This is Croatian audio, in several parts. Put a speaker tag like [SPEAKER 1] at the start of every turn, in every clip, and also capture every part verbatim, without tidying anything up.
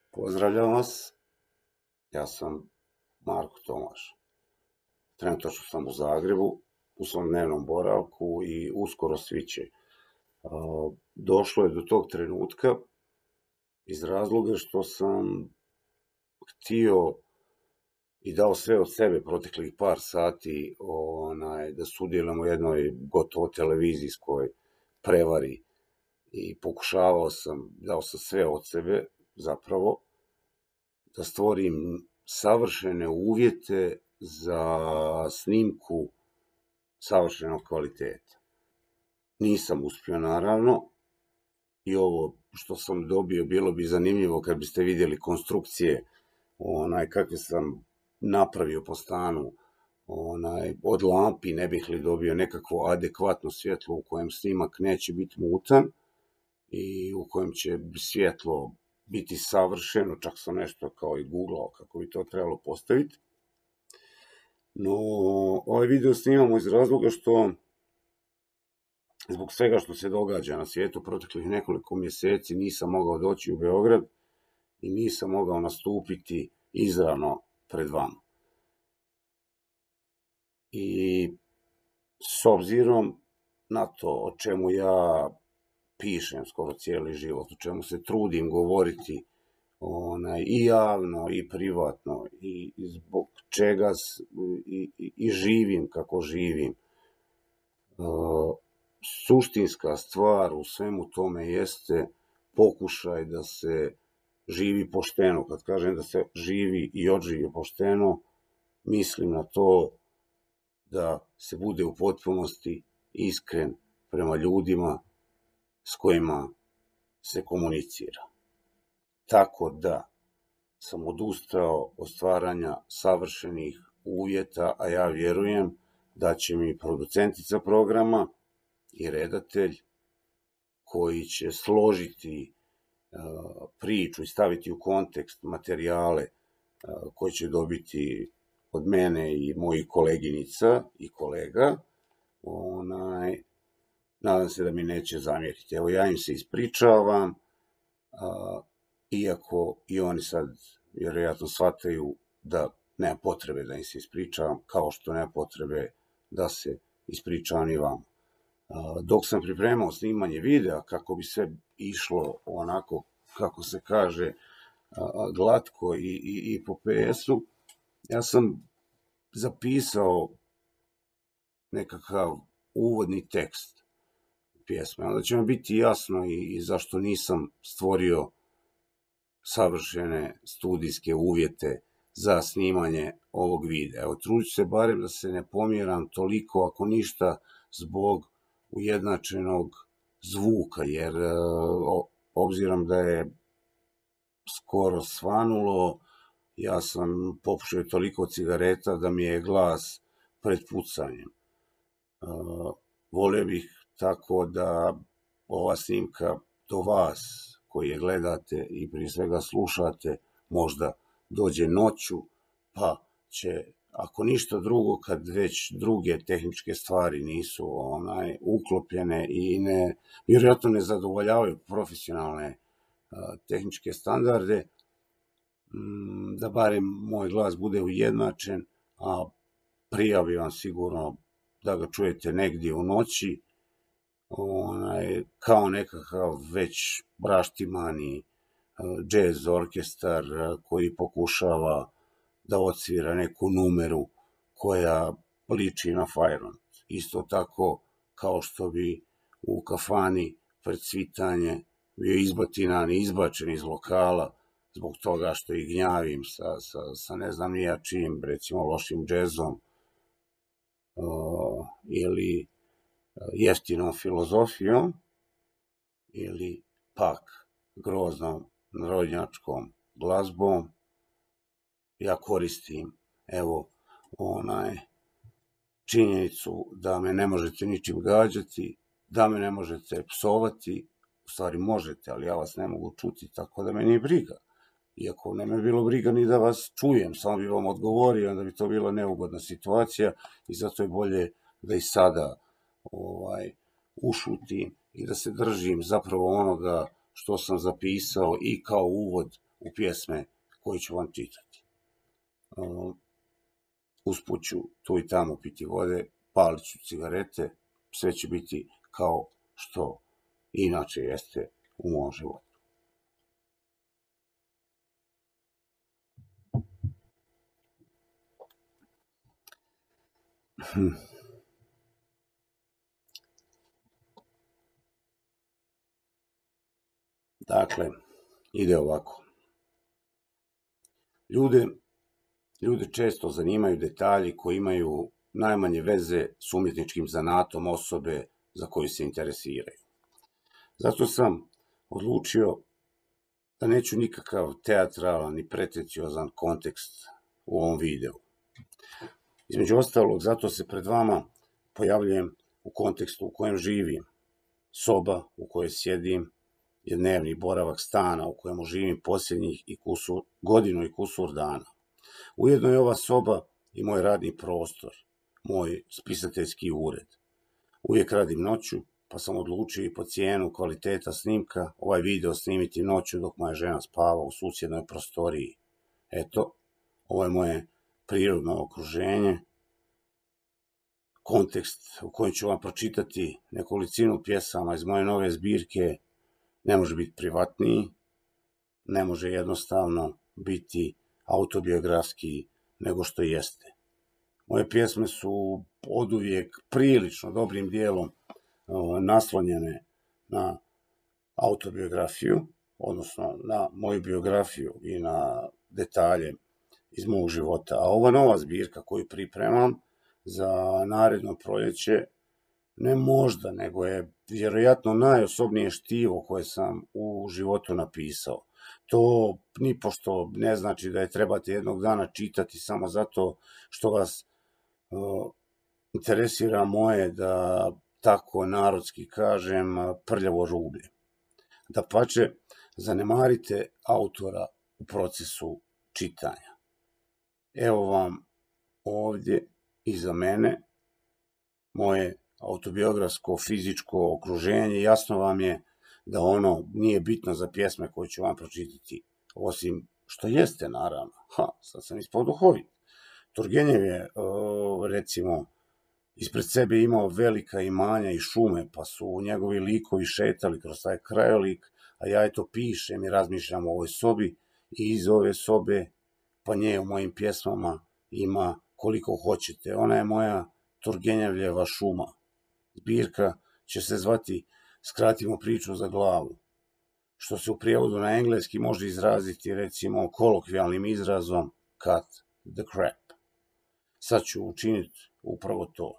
[SPEAKER 1] Pozdravljam vas, ja sam Marko Tomaš. Trenutno sam u Zagrebu, u svom dnevnom boravku i uskoro svi će. Došlo je do tog trenutka iz razloga što sam htio i dao sve od sebe proteklih par sati onaj, da sudjelujem u jednoj gotovo televizijskoj prevari i pokušavao sam, dao sam sve od sebe zapravo, da stvorim savršene uvjete za snimku savršenog kvaliteta. Nisam uspio, naravno, i ovo što sam dobio bilo bi zanimljivo kad biste vidjeli konstrukcije onaj, kakve sam napravio po stanu onaj, od lampi, ne bih li dobio nekakvo adekvatno svjetlo u kojem snimak neće biti mutan i u kojem će svjetlo biti savršeno, čak sam nešto kao i googlao kako bi to trebalo postaviti. No, ovaj video snimamo iz razloga što zbog svega što se događa na svijetu proteklih nekoliko mjeseci nisam mogao doći u Beograd i nisam mogao nastupiti izravno pred vama. I s obzirom na to o čemu ja pišem skoro cijeli život, o čemu se trudim govoriti onaj, i javno i privatno i, i zbog čega s, i, i, i živim kako živim. Uh, suštinska stvar u svemu tome jeste pokušaj da se živi pošteno. Kad kažem da se živi i odživi pošteno, mislim na to da se bude u potpunosti iskren prema ljudima s kojima se komunicira. Tako da sam odustao od stvaranja savršenih uvjeta, a ja vjerujem da će mi producentica programa i redatelj koji će složiti uh, priču i staviti u kontekst materijale uh, koje će dobiti od mene i mojih koleginica i kolega, onaj, nadam se da mi neće zamjeriti. Evo, ja im se ispričavam, a, iako i oni sad vjerojatno shvataju da nema potrebe da im se ispričavam, kao što nema potrebe da se ispričavam i vam. A, dok sam pripremao snimanje videa kako bi sve išlo onako, kako se kaže, a, glatko i, i, i po pe esu, ja sam zapisao nekakav uvodni tekst pjesme. Onda će vam biti jasno i, i zašto nisam stvorio savršene studijske uvjete za snimanje ovog videa. Evo, trudit ću se barem da se ne pomjeram toliko, ako ništa, zbog ujednačenog zvuka, jer o, obzirom da je skoro svanulo, ja sam popušio toliko cigareta da mi je glas pred pucanjem. Uh, volio bih tako da ova snimka do vas koji je gledate i prije svega slušate možda dođe noću, pa će, ako ništa drugo, kad već druge tehničke stvari nisu onaj uklopljene i ne, vjerojatno ne zadovoljavaju profesionalne uh, tehničke standarde, um, da barem moj glas bude ujednačen, a prijavim vam sigurno da ga čujete negdje u noći, onaj, kao nekakav već raštimani džez orkestar koji pokušava da odsvira neku numeru koja liči na Fajron. Isto tako kao što bi u kafani pred svitanje bio izbatinan i izbačen iz lokala zbog toga što ih gnjavim sa, sa, sa ne znam nija čim, recimo lošim džezom, Uh, ili jeftinom filozofijom, ili pak groznom narodnjačkom glazbom. Ja koristim, evo, onaj činjenicu da me ne možete ničim gađati, da me ne možete psovati, u stvari možete, ali ja vas ne mogu čuti, tako da me nije briga. Iako ne me bilo briga ni da vas čujem, samo bi vam odgovorio, onda bi to bila neugodna situacija i zato je bolje da i sada ovaj, ušutim i da se držim zapravo onoga što sam zapisao i kao uvod u pjesme koje ću vam čitati. Usput ću tu i tamo piti vode, palit ću cigarete, sve će biti kao što inače jeste u mom životu. Hm. Dakle, ide ovako. Ljude, ljude često zanimaju detalji koji imaju najmanje veze s umjetničkim zanatom osobe za koju se interesiraju. Zato sam odlučio da neću nikakav teatralan ni pretenciozan kontekst u ovom videu. Između ostalog, zato se pred vama pojavljujem u kontekstu u kojem živim. Soba u kojoj sjedim je dnevni boravak stana u kojemu živim posljednjih i kusur, godinu i kusur dana. Ujedno je ova soba i moj radni prostor, moj spisateljski ured. Uvijek radim noću, pa sam odlučio i po cijenu kvaliteta snimka ovaj video snimiti noću dok moja žena spava u susjednoj prostoriji. Eto, ovo je moje prirodno okruženje, kontekst u kojem ću vam pročitati nekolicinu pjesama iz moje nove zbirke ne može biti privatniji, ne može jednostavno biti autobiografski nego što jeste. Moje pjesme su oduvijek prilično dobrim dijelom naslonjene na autobiografiju, odnosno na moju biografiju i na detalje iz mog života. A ova nova zbirka koju pripremam za naredno proljeće ne možda, nego je vjerojatno najosobnije štivo koje sam u životu napisao. To nipošto ne znači da je trebate jednog dana čitati samo zato što vas uh, interesira moje, da tako narodski kažem, prljavo rublje. Dapače, zanemarite autora u procesu čitanja. Evo vam ovdje iza mene moje autobiografsko fizičko okruženje. Jasno vam je da ono nije bitno za pjesme koje ću vam pročitati, osim što jeste, naravno. Ha, sad sam ispod duhovit. Turgenev je, recimo, ispred sebe imao velika imanja i šume, pa su njegovi likovi šetali kroz taj krajolik, a ja eto pišem i razmišljam o ovoj sobi i iz ove sobe, pa nje u mojim pjesmama ima koliko hoćete. Ona je moja Turgenevljeva šuma. Zbirka će se zvati Skratimo priču za glavu, što se u prijevodu na engleski može izraziti recimo kolokvijalnim izrazom cut the crap. Sad ću učiniti upravo to.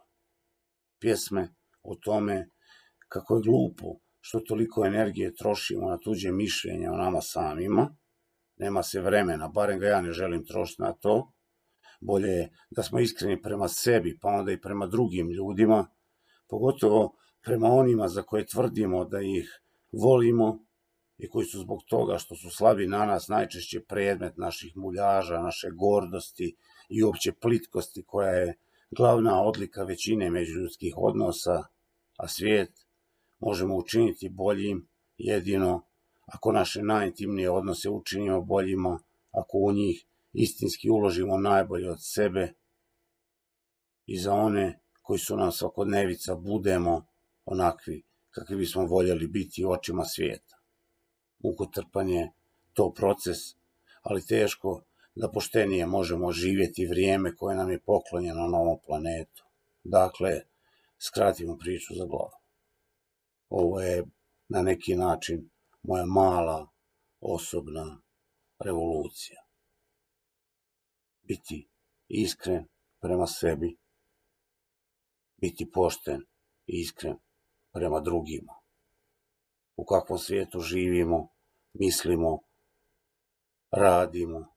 [SPEAKER 1] Pjesme o tome kako je glupo što toliko energije trošimo na tuđe mišljenje o nama samima. Nema se vremena, barem ga ja ne želim trošiti na to. Bolje je da smo iskreni prema sebi, pa onda i prema drugim ljudima, pogotovo prema onima za koje tvrdimo da ih volimo i koji su zbog toga što su slabi na nas najčešće predmet naših muljaža, naše gordosti i uopće plitkosti koja je glavna odlika većine međuljudskih odnosa, a svijet možemo učiniti boljim jedino ako naše najintimnije odnose učinimo boljima, ako u njih istinski uložimo najbolje od sebe i za one koji su nam svakodnevica budemo onakvi kakvi bismo voljeli biti u očima svijeta. Mukotrpan je to proces, ali teško da poštenije možemo živjeti vrijeme koje nam je poklonjeno na ovom planetu. Dakle, skratimo priču za glavu. Ovo je na neki način moja mala osobna revolucija. Biti iskren prema sebi, biti pošten i iskren prema drugima. U kakvom svijetu živimo, mislimo, radimo.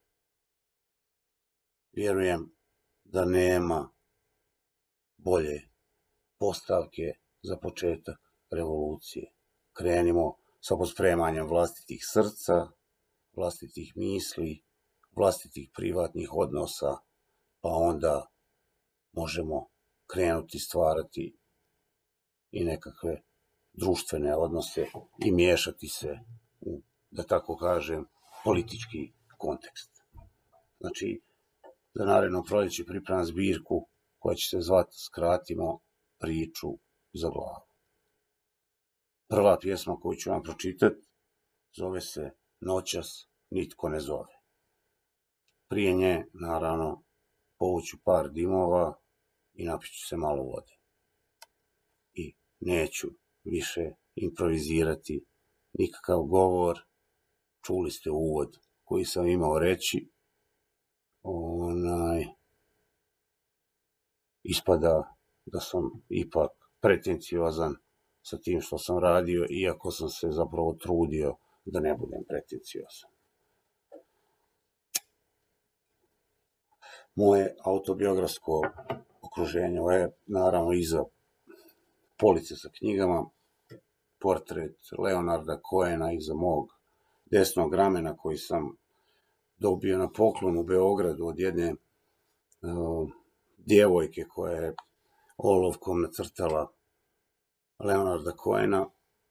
[SPEAKER 1] Vjerujem da nema bolje postavke za početak revolucije. Krenimo sa pospremanjem vlastitih srca, vlastitih misli, vlastitih privatnih odnosa, pa onda možemo krenuti stvarati i nekakve društvene odnose i miješati se u, da tako kažem, politički kontekst. Znači, za naredno proljeće pripremam zbirku koja će se zvati Skratimo priču za glavu. Prva pjesma koju ću vam pročitati zove se Noćas nitko ne zove. Prije nje, naravno, povuću par dimova i napiću se malo vode. I neću više improvizirati nikakav govor. Čuli ste uvod koji sam imao reći. Onaj, ispada da sam ipak pretenciozan sa tim što sam radio, iako sam se zapravo trudio da ne budem pretenciozan. Moje autobiografsko okruženje je naravno iza police sa knjigama, portret Leonarda Cohena iza mog desnog ramena koji sam dobio na poklon u Beogradu od jedne uh, djevojke koja je olovkom nacrtala Leonarda Cohena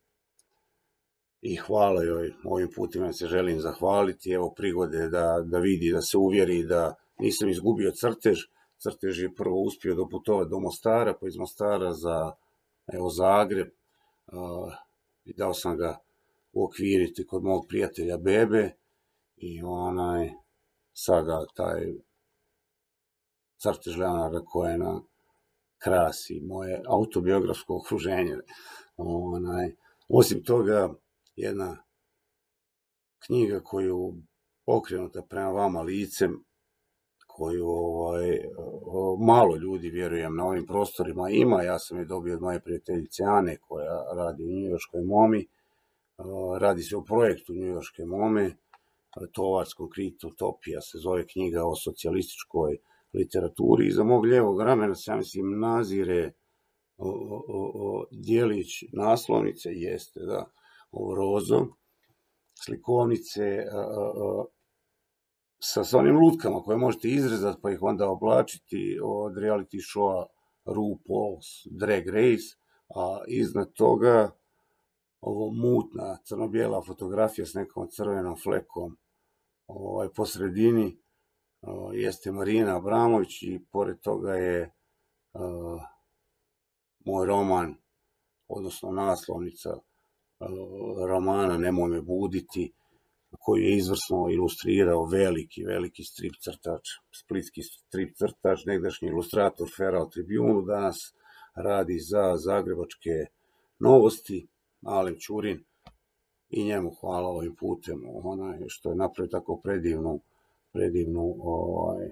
[SPEAKER 1] i hvala joj, ovim putima se želim zahvaliti, evo prigode da, da vidi, da se uvjeri da nisam izgubio crtež. Crtež je prvo uspio doputovati do Mostara, pa iz Mostara za evo, Zagreb uh, i dao sam ga uokviriti kod mog prijatelja Bebe i onaj, sada taj crtež Leonarda Cohena krasi moje autobiografsko okruženje. Onaj, osim toga, jedna knjiga koju okrenuta prema vama licem, koju ovaj, malo ljudi, vjerujem, na ovim prostorima ima. Ja sam je dobio od moje prijateljice Ane koja radi u njujorškoj momi. Radi se o projektu njujorške mome, Tovarskom kritu Utopija se zove knjiga o socijalističkoj literaturi. Iza mog lijevog ramena se, ja mislim, nazire o, o, o, dijelić naslovnice, jeste, da, o rozo, slikovnice a, a, a, sa, sa onim lutkama koje možete izrezati pa ih onda oblačiti od reality showa RuPaul's Drag Race, a iznad toga ovo mutna crno-bijela fotografija s nekom crvenom flekom ovaj, po sredini uh, jeste Marina Abramović i pored toga je uh, moj roman, odnosno naslovnica uh, romana Nemoj me buditi, koji je izvrsno ilustrirao veliki, veliki strip crtač, splitski strip crtač, negdašnji ilustrator Feral Tribunu, danas radi za zagrebačke Novosti, Alen Ćurin, i njemu hvala ovim putem, onaj, što je napravio tako predivnu, predivnu ovaj,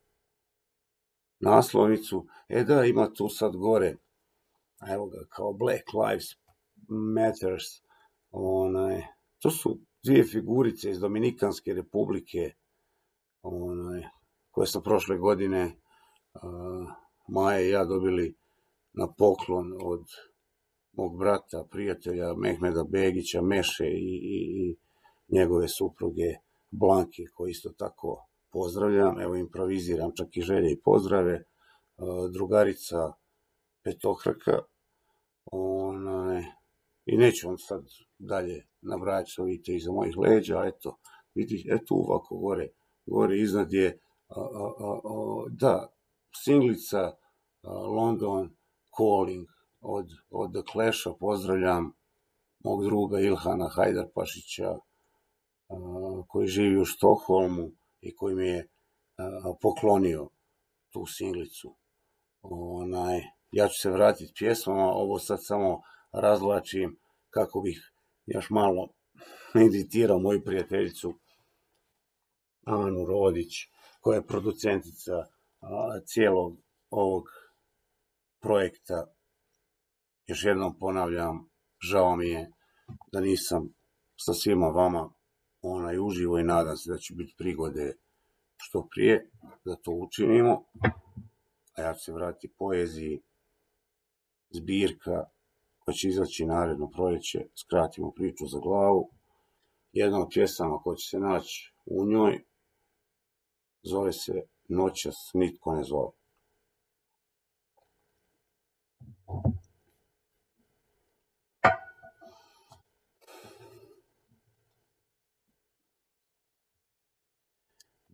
[SPEAKER 1] naslovnicu. E da, ima tu sad gore, evo ga, kao Black Lives Matters, onaj, to su dvije figurice iz Dominikanske republike, onaj, koje su prošle godine uh, Maja i ja dobili na poklon od mog brata, prijatelja Mehmeda Begića, Meše i, i, i njegove supruge Blanke, koji isto tako pozdravljam, evo improviziram čak i želje i pozdrave, uh, drugarica Petohrka, onaj, i neću vam sad dalje nabrajati što vidite iza mojih leđa, eto, vidi, eto ovako gore, gore iznad je, a, a, a, a, da, singlica a, London Calling od, od The Clash-a, pozdravljam mog druga Ilhana Hajdarpašića, a, koji živi u Štokholmu i koji mi je a, poklonio tu singlicu. Onaj, ja ću se vratiti pjesmama, ovo sad samo razvlačim kako bih još malo editirao moju prijateljicu Anu Rodić, koja je producentica a, cijelog ovog projekta. Još jednom ponavljam, žao mi je da nisam sa svima vama onaj uživo i nadam se da će biti prigode što prije da to učinimo. A ja ću se vratiti poeziji, zbirka koja će izaći naredno proljeće, Skratimo priču za glavu. Jedna od pjesama koja će se naći u njoj zove se Noćas nitko ne zove.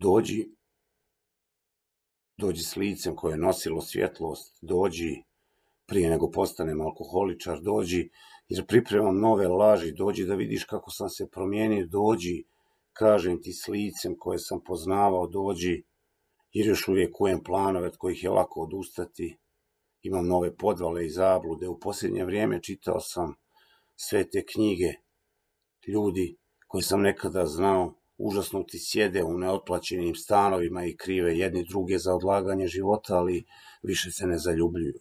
[SPEAKER 1] Dođi, dođi s licem koje je nosilo svjetlost, dođi prije nego postanem alkoholičar, dođi jer pripremam nove laži, dođi da vidiš kako sam se promijenio, dođi, kažem ti s licem koje sam poznavao, dođi jer još uvijek kujem planove od kojih je lako odustati, imam nove podvale i zablude, u posljednje vrijeme čitao sam sve te knjige, ljudi koje sam nekada znao, užasnuti sjede u neotplaćenim stanovima i krive jedni druge za odlaganje života, ali više se ne zaljubljuju.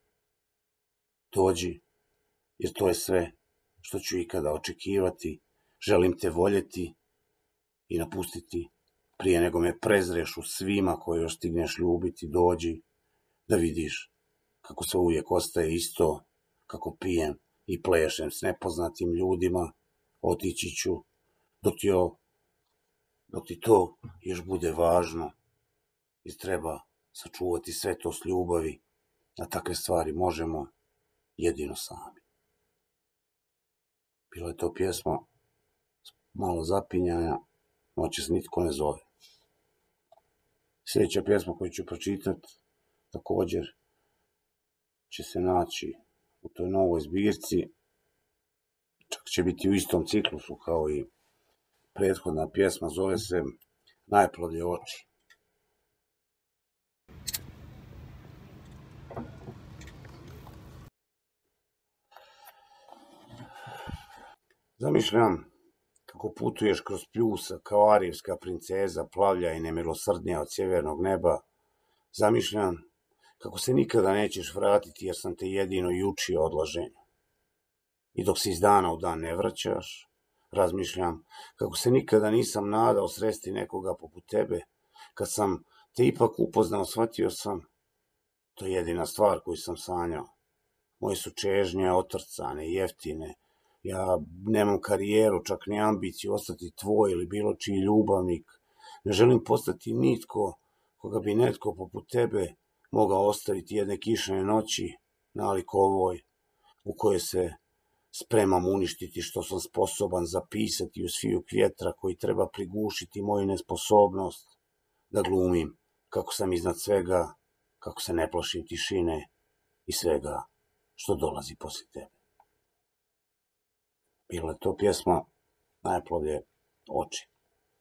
[SPEAKER 1] Dođi, jer to je sve što ću ikada očekivati, želim te voljeti i napustiti prije nego me prezreš u svima koje još stigneš ljubiti, dođi da vidiš kako sve uvijek ostaje isto, kako pijem i plešem s nepoznatim ljudima, otići ću dok ti, o, dok ti to još bude važno i treba sačuvati sve to s ljubavi, a takve stvari možemo jedino sami. Bila je to pjesma malo zapinjanja, noćas nitko ne zove. Sljedeća pjesma koju ću pročitati također će se naći u toj novoj zbirci, čak će biti u istom ciklusu kao i prethodna pjesma, zove se Najplavlje oči. Zamišljam kako putuješ kroz pljusa kao arijevska princeza, plavlja i nemilosrdnija od sjevernog neba. Zamišljam kako se nikada nećeš vratiti jer sam te jedino i učio odlaženju. I dok se iz dana u dan ne vraćaš, razmišljam kako se nikada nisam nadao sresti nekoga poput tebe. Kad sam te ipak upoznao, shvatio sam, to je jedina stvar koju sam sanjao. Moje su čežnje otrcane, jeftine. Ja nemam karijeru, čak ni ambiciju ostati tvoj ili bilo čiji ljubavnik. Ne želim postati nitko koga bi netko poput tebe mogao ostaviti jedne kišne noći nalik ovoj, u kojoj se spremam uništiti što sam sposoban zapisati u sviju vjetra koji treba prigušiti moju nesposobnost da glumim kako sam iznad svega, kako se ne plašim tišine i svega što dolazi poslije tebe. Bila je to pjesma Najplavlje oči.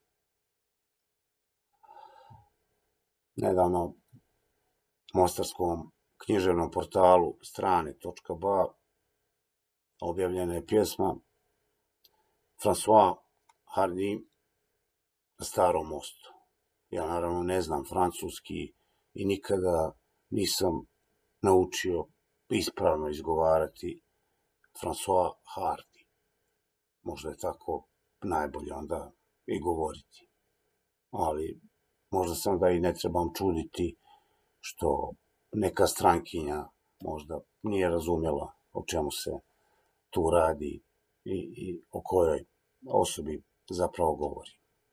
[SPEAKER 1] Nedavno u mostarskom književnom portalu strane točka ba objavljena je pjesma François Hardy Na starom mostu. Ja naravno ne znam francuski i nikada nisam naučio ispravno izgovarati François Hardy. Možda je tako najbolje onda i govoriti. Ali možda se onda i ne trebam čuditi što neka strankinja možda nije razumjela o čemu se tu radi i, i o kojoj osobi zapravo govori.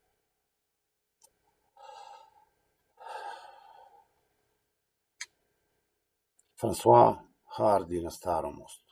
[SPEAKER 1] François Hardy Na starom mostu.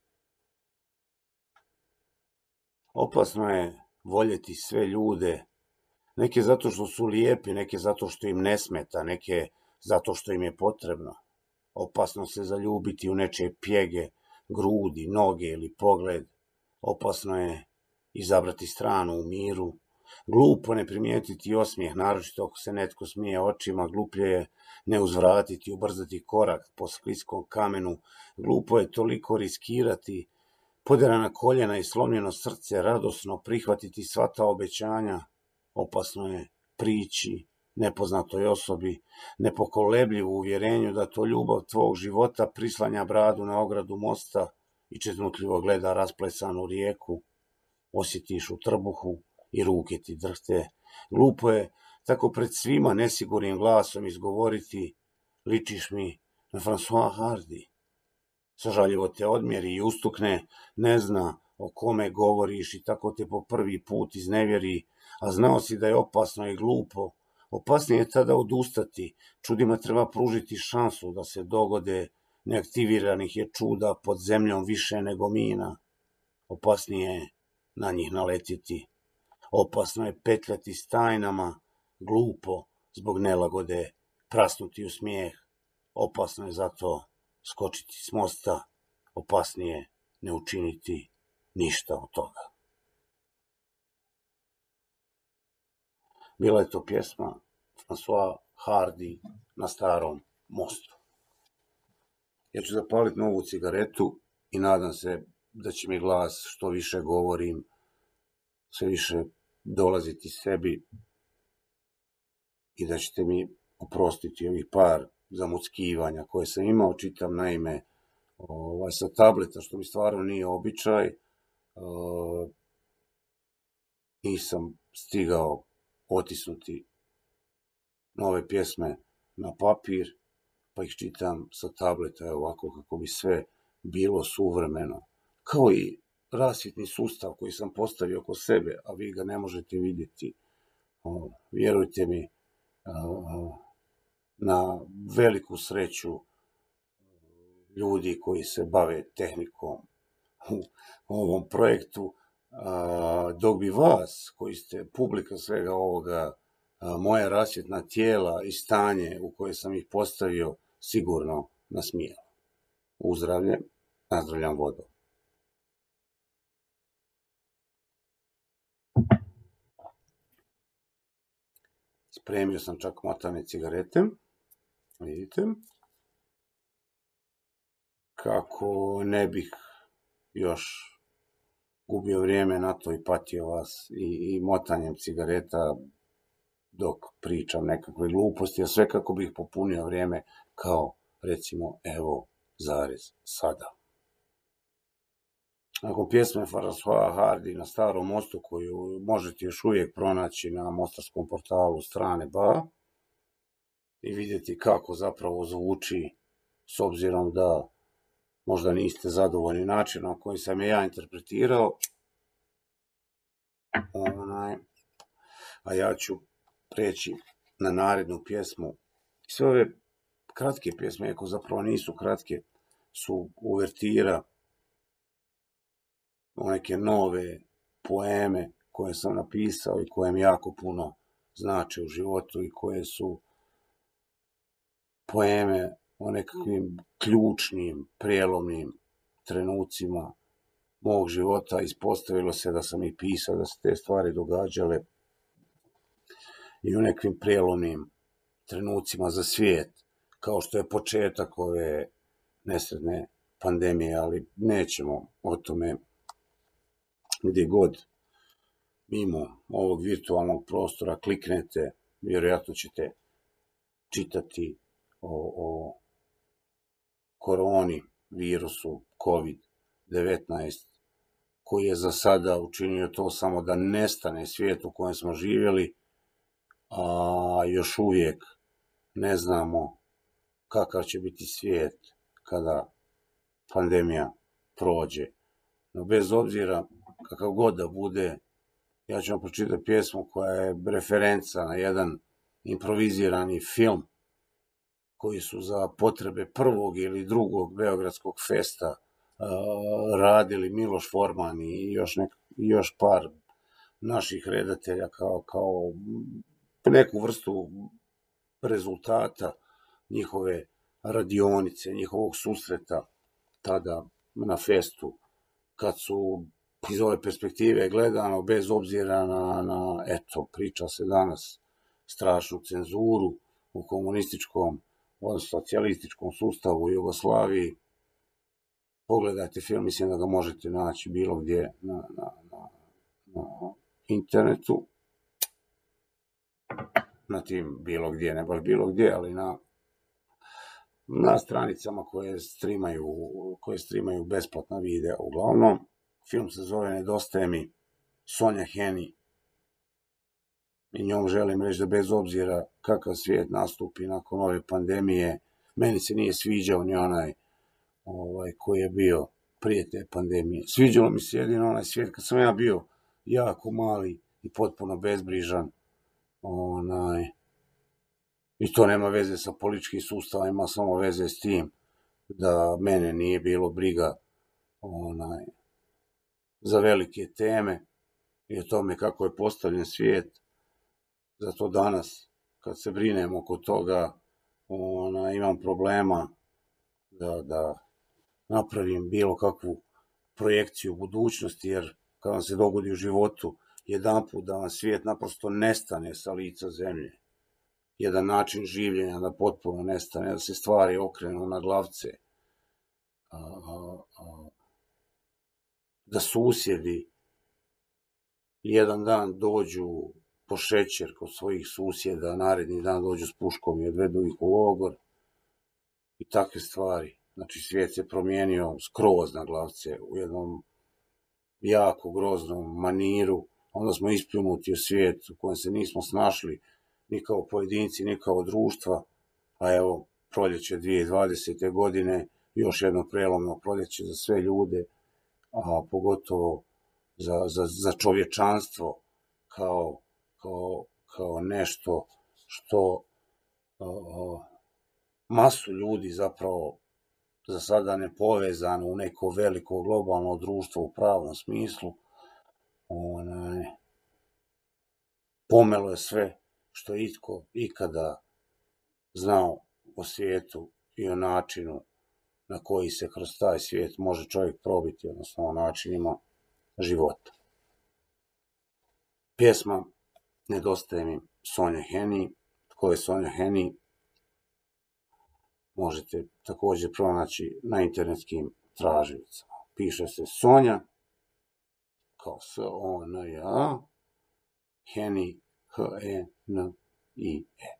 [SPEAKER 1] Opasno je voljeti sve ljude, neke zato što su lijepi, neke zato što im ne smeta, neke zato što im je potrebno. Opasno se zaljubiti u nečije pjege, grudi, noge ili pogled. Opasno je izabrati stranu u miru. Glupo ne primijetiti osmijeh, naročito ako se netko smije očima. Gluplje je ne uzvratiti, ubrzati korak po skliskom kamenu. Glupo je toliko riskirati, poderana koljena i slomljeno srce, radosno prihvatiti sva ta obećanja. Opasno je prići nepoznatoj osobi, nepokolebljiv u uvjerenju da to ljubav tvog života prislanja bradu na ogradu mosta i čeznutljivo gleda rasplesanu rijeku. Osjetiš u trbuhu i ruke ti drhte. Glupo je tako pred svima nesigurnim glasom izgovoriti: ličiš mi na François Hardy. Sažaljivo te odmjeri i ustukne, ne zna o kome govoriš i tako te po prvi put iznevjeri, a znao si da je opasno i glupo. Opasnije je tada odustati, čudima treba pružiti šansu da se dogode, neaktiviranih je čuda pod zemljom više nego mina. Opasnije je na njih naletiti. Opasno je petljati s tajnama, glupo, zbog nelagode, prasnuti u smijeh, opasno je zato skočiti s mosta, opasnije ne učiniti ništa od toga. Bila je to pjesma François Hardy Na starom mostu. Ja ću zapaliti novu cigaretu i nadam se da će mi glas, što više govorim, sve više dolaziti sebi i da ćete mi oprostiti ovih par zamuckivanja koje sam imao. Čitam naime ovaj, sa tableta, što mi stvarno nije običaj. Uh, nisam stigao otisnuti nove pjesme na papir, pa ih čitam sa tableta ovako kako bi sve bilo suvremeno. Kao i rasvjetni sustav koji sam postavio oko sebe, a vi ga ne možete vidjeti. O, vjerujte mi, o, na veliku sreću ljudi koji se bave tehnikom u ovom projektu, a, dok bi vas, koji ste publika svega ovoga, a, moja rasvjetna tijela i stanje u koje sam ih postavio, sigurno nasmijalo. Uzdravlje, nazdravljam vodom. Spremio sam čak motane cigarete, vidite, kako ne bih još gubio vrijeme na to i patio vas i, i motanjem cigareta dok pričam nekakve gluposti, a sve kako bih popunio vrijeme kao, recimo, evo, zarez, sada. Nakon pjesme François Hardy Na starom mostu, koju možete još uvijek pronaći na mostarskom portalu Strane ba i vidjeti kako zapravo zvuči, s obzirom da možda niste zadovoljni načinom na koji sam je ja interpretirao, onaj, a ja ću preći na narednu pjesmu. Sve ove kratke pjesme, ako zapravo nisu kratke, su uvertira u neke nove poeme koje sam napisao i koje mi jako puno znače u životu i koje su poeme o nekakvim ključnim, prijelomnim trenucima mog života. Ispostavilo se da sam i pisao, da se te stvari događale i u nekim prijelomnim trenucima za svijet, kao što je početak ove nesretne pandemije, ali nećemo o tome. Gdje god mimo ovog virtualnog prostora kliknete, vjerojatno ćete čitati o, o koroni, virusu kovid devetnaest, koji je za sada učinio to samo da nestane svijet u kojem smo živjeli, a još uvijek ne znamo kakav će biti svijet kada pandemija prođe. No bez obzira kakav god da bude, ja ću vam pročitati pjesmu koja je referenca na jedan improvizirani film koji su za potrebe prvog ili drugog Beogradskog festa uh, radili Miloš Forman i još, nek, još par naših redatelja kao, kao neku vrstu rezultata njihove radionice, njihovog susreta tada na festu, kad su iz ove perspektive gledano, bez obzira na, na eto, priča se danas, strašnu cenzuru u komunističkom, odnosno socijalističkom sustavu u Jugoslaviji. Pogledajte film, mislim da ga možete naći bilo gdje na, na, na, na internetu, na tim bilo gdje, ne baš bilo gdje, ali na, na stranicama koje streamaju, koje streamaju besplatna videa. Uglavnom, film se zove Nedostaje mi Sonja Heni i njom želim reći da bez obzira kakav svijet nastupi nakon ove pandemije, meni se nije sviđao ni onaj ovaj, koji je bio prije te pandemije. Sviđalo mi se jedino onaj svijet kad sam ja bio jako mali i potpuno bezbrižan. Onaj, i to nema veze sa političkim sustavom, ima samo veze s tim da mene nije bilo briga onaj, za velike teme i o tome kako je postavljen svijet. Zato danas, kad se brinem oko toga, ona, imam problema da, da napravim bilo kakvu projekciju budućnosti, jer kad vam se dogodi u životu jedanput da vam svijet naprosto nestane sa lica zemlje, jedan način življenja da potpuno nestane, da se stvari okrenu na glavce, a, a, a, da susjedi jedan dan dođu po šećer kod svojih susjeda, naredni dan dođu s puškom i odvedu ih u logor i takve stvari. Znači, svijet se promijenio skroz na glavce u jednom jako groznom maniru. Onda smo ispljunuti u svijet u kojem se nismo snašli ni kao pojedinci, ni kao društva, a evo, proljeće dvije tisuće dvadesete. godine, još jedno prelomno proljeće za sve ljude, a pogotovo za, za, za čovječanstvo kao, kao, kao nešto što uh, masu ljudi zapravo za sada ne povezano u neko veliko globalno društvo u pravom smislu, onaj, pomelo je sve što je itko ikada znao o svijetu i o načinu na koji se kroz taj svijet može čovjek probiti, odnosno o načinima života. Pjesma Nedostaje mi Sonja Henij. Tko je Sonja Henij? Možete također pronaći na internetskim tražilicama. Piše se Sonja, kao S O N J A, Henij, H E N I E.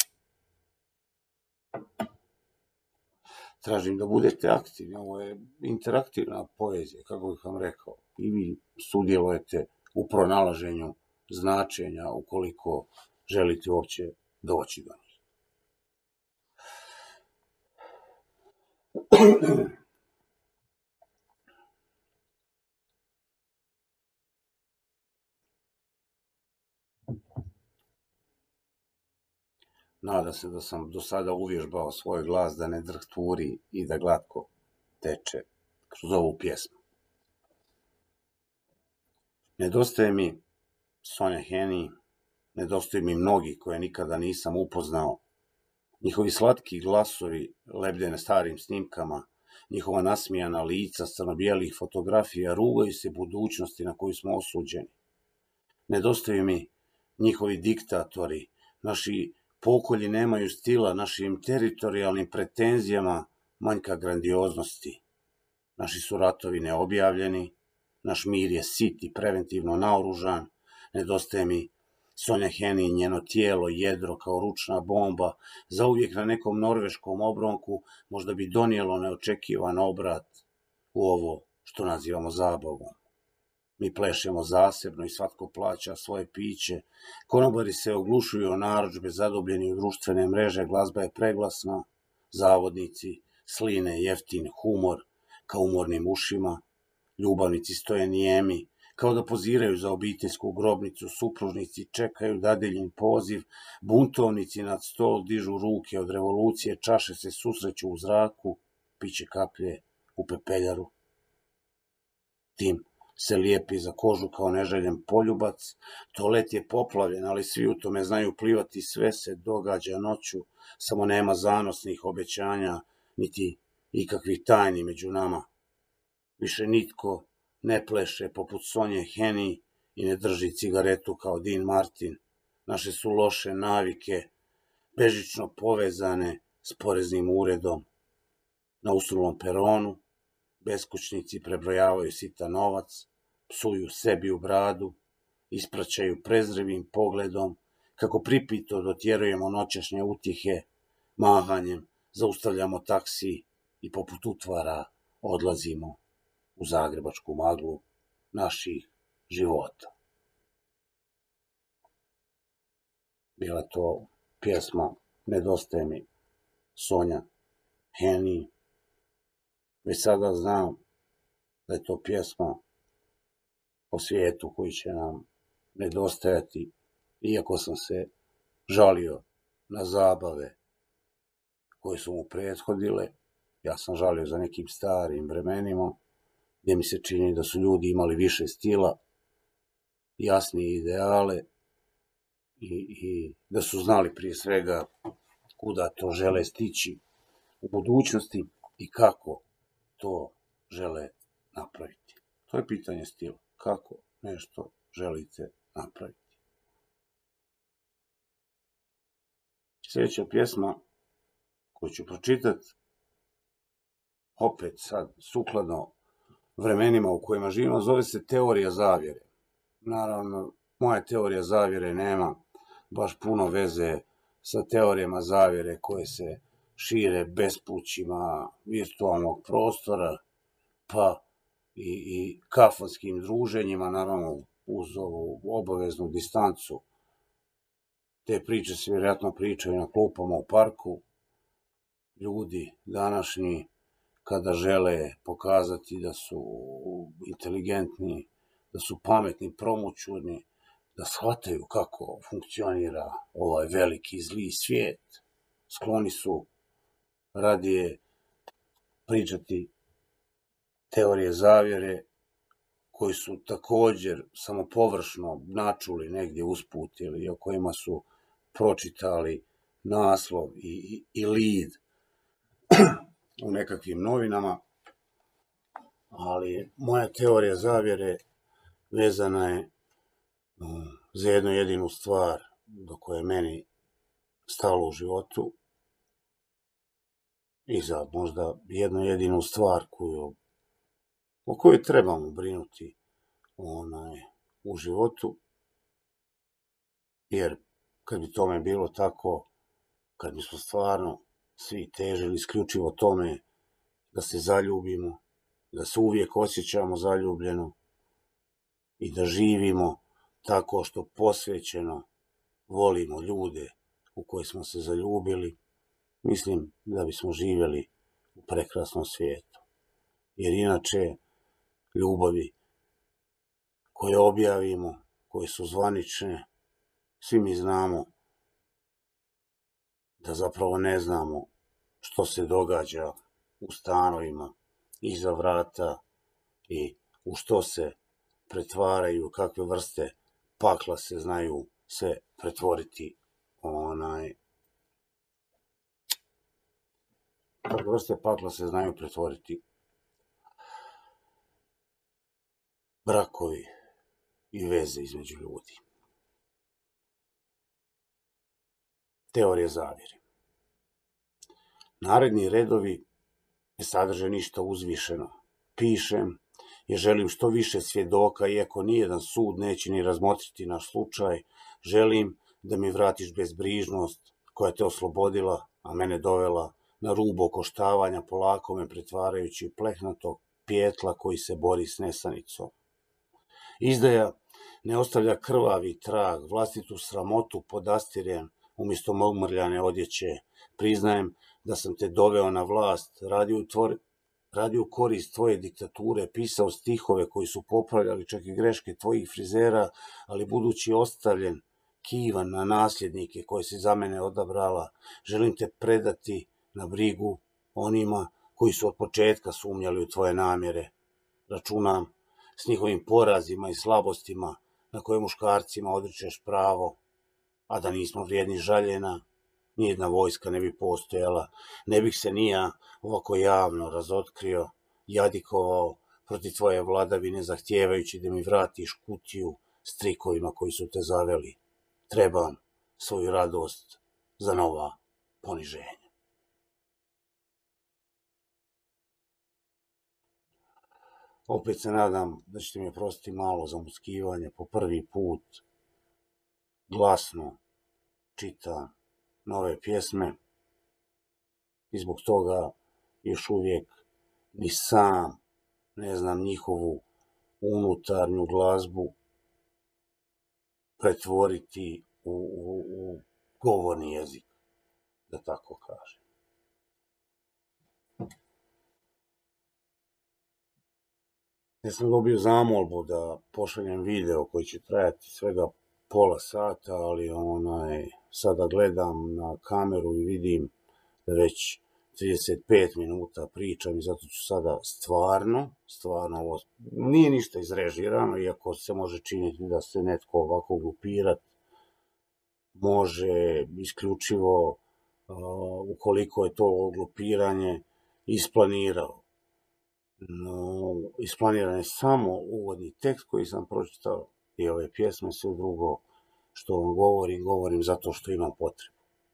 [SPEAKER 1] Tražim da budete aktivni, ovo je interaktivna poezija, kako bih vam rekao, i vi sudjelujete u pronalaženju značenja ukoliko želite uopće doći do njih. Nada se da sam do sada uvježbao svoj glas da ne drhturi i da glatko teče kroz ovu pjesmu. Nedostaje mi Sonja Henij, nedostaju mi mnogi koje nikada nisam upoznao. Njihovi slatki glasovi lebde na starim snimkama, njihova nasmijana lica s crno-bijelih fotografija rugaju se budućnosti na koju smo osuđeni. Nedostaju mi njihovi diktatori, naši pokolji nemaju stila, našim teritorijalnim pretenzijama manjka grandioznosti. Naši su ratovi neobjavljeni, naš mir je sit i preventivno naoružan. Nedostaje mi Sonja Henij, njeno tijelo, jedro kao ručna bomba, zauvijek na nekom norveškom obronku, možda bi donijelo neočekivan obrat u ovo što nazivamo zabavom. Mi plešemo zasebno i svatko plaća svoje piće, konobari se oglušuju o narudžbe zadobljeni u društvene mreže, glazba je preglasna, zavodnici sline jeftin humor ka umornim ušima, ljubavnici stoje nijemi, kao da poziraju za obiteljsku grobnicu, supružnici čekaju dadiljin poziv, buntovnici nad stol dižu ruke od revolucije, čaše se susreću u zraku, piće kaplje u pepeljaru. Tim se lijepi za kožu kao neželjen poljubac, toalet je poplavljen, ali svi u tome znaju plivati, sve se događa noću, samo nema zanosnih obećanja, niti ikakvih tajni među nama. Više nitko ne pleše poput Sonje Henij i ne drži cigaretu kao Dean Martin. Naše su loše navike, bežično povezane s poreznim uredom. Na usnulom peronu beskućnici prebrojavaju sitan novac, psuju sebi u bradu, ispraćaju prezrivim pogledom, kako pripito dotjerujemo noćašnje utjehe, mahanjem zaustavljamo taksi i poput utvara odlazimo u zagrebačku maglu naših života. Bila to pjesma Nedostaje mi Sonja Henij. Već sada znam da je to pjesma o svijetu koji će nam nedostajati, iako sam se žalio na zabave koje su mu prethodile. Ja sam žalio za nekim starim vremenima, gdje mi se čini da su ljudi imali više stila, jasnije ideale i, i da su znali prije svega kuda to žele stići u budućnosti i kako to žele napraviti. To je pitanje stila. Kako nešto želite napraviti. Sljedeća pjesma koju ću pročitati, opet sad sukladno vremenima u kojima živimo, zove se Teorija zavjere. Naravno, moja teorija zavjere nema baš puno veze sa teorijama zavjere koje se šire bespućima virtualnog prostora, pa i, i kafonskim druženjima, naravno uz ovu obaveznu distancu. Te priče se vjerojatno pričaju na klupama u parku. Ljudi današnji, kada žele pokazati da su inteligentni, da su pametni, promućurni, da shvataju kako funkcionira ovaj veliki zli svijet, skloni su radije pričati teorije zavjere koji su također samo površno načuli negdje usput ili o kojima su pročitali naslov i, i, i lid u nekakvim novinama, ali moja teorija zavjere vezana je um, za jednu jedinu stvar do koje je meni stalo u životu i za možda jednu jedinu stvar koju, o kojoj trebamo brinuti onaj, u životu, jer kad bi tome bilo tako, kad bismo stvarno svi težili isključivo tome da se zaljubimo, da se uvijek osjećamo zaljubljeno i da živimo tako što posvećeno volimo ljude u koje smo se zaljubili, mislim da bismo živjeli u prekrasnom svijetu. Jer inače, ljubavi koje objavimo, koje su zvanične, svi mi znamo da zapravo ne znamo što se događa u stanovima, iza vrata i u što se pretvaraju, kakve vrste pakla se znaju sve pretvoriti onaj kakve vrste pakla se znaju pretvoriti brakovi i veze između ljudi. Teorije zavjere. Naredni redovi ne sadrže ništa uzvišeno. Pišem jer želim što više svjedoka, iako nijedan sud neće ni razmotriti naš slučaj. Želim da mi vratiš bezbrižnost koja te oslobodila, a mene dovela na rub okoštavanja, polako me pretvarajući u plehnatog pijetla koji se bori s nesanicom. Izdaja ne ostavlja krvavi trag, vlastitu sramotu podastirem umjesto mrljane odjeće. Priznajem da sam te doveo na vlast, radio u, tvor, radio u korist tvoje diktature, pisao stihove koji su popravljali čak i greške tvojih frizera, ali budući ostavljen, kivan na nasljednike koje si za mene odabrala, želim te predati na brigu onima koji su od početka sumnjali u tvoje namjere. Računam s njihovim porazima i slabostima na koje muškarcima odričeš pravo, a da nismo vrijedni žaljena, nijedna vojska ne bi postojala, ne bih se ni ja ovako javno razotkrio, jadikovao protiv tvoje vladavine, zahtijevajući da mi vratiš kutiju s trikovima koji su te zaveli. Trebam svoju radost za nova poniženja. Opet se nadam da ćete mi oprostiti malo za muckivanje. Po prvi put glasno čitam nove pjesme i zbog toga još uvijek ni sam ne znam njihovu unutarnju glazbu pretvoriti u, u, u govorni jezik, da tako kažem. Ja sam dobio zamolbu da pošaljem video koji će trajati svega pola sata, ali onaj, sada gledam na kameru i vidim da već trideset pet minuta pričam i zato ću sada stvarno, stvarno ovo nije ništa izrežirano, iako se može činiti da se netko ovako glupirat, može isključivo, ukoliko je to oglupiranje, isplanirao. No, isplaniran je samo uvodni tekst koji sam pročitao i ove pjesme, sve drugo što vam govorim, govorim zato što imam potrebu.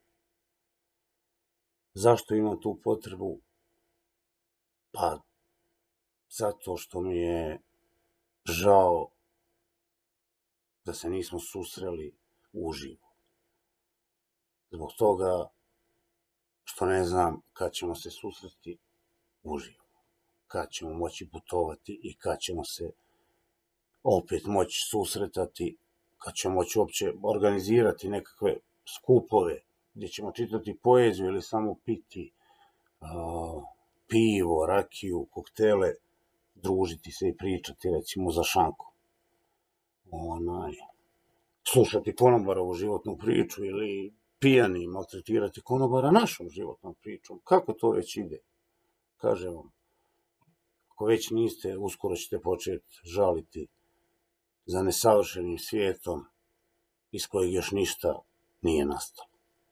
[SPEAKER 1] Zašto imam tu potrebu? Pa, zato što mi je žao da se nismo susreli uživo. Zbog toga što ne znam kad ćemo se susreti uživo, kad ćemo moći putovati i kad ćemo se opet moći susretati, kad ćemo moći uopće organizirati nekakve skupove gdje ćemo čitati poeziju ili samo piti uh, pivo, rakiju, koktele, družiti se i pričati, recimo, za šankom. Onaj, slušati konobarovu životnu priču ili pijani maltretirati konobara našom životnom pričom. Kako to već ide? Kažem vam, ako već niste, uskoro ćete početi žaliti za nesavršenim svijetom iz kojeg još ništa nije nastalo.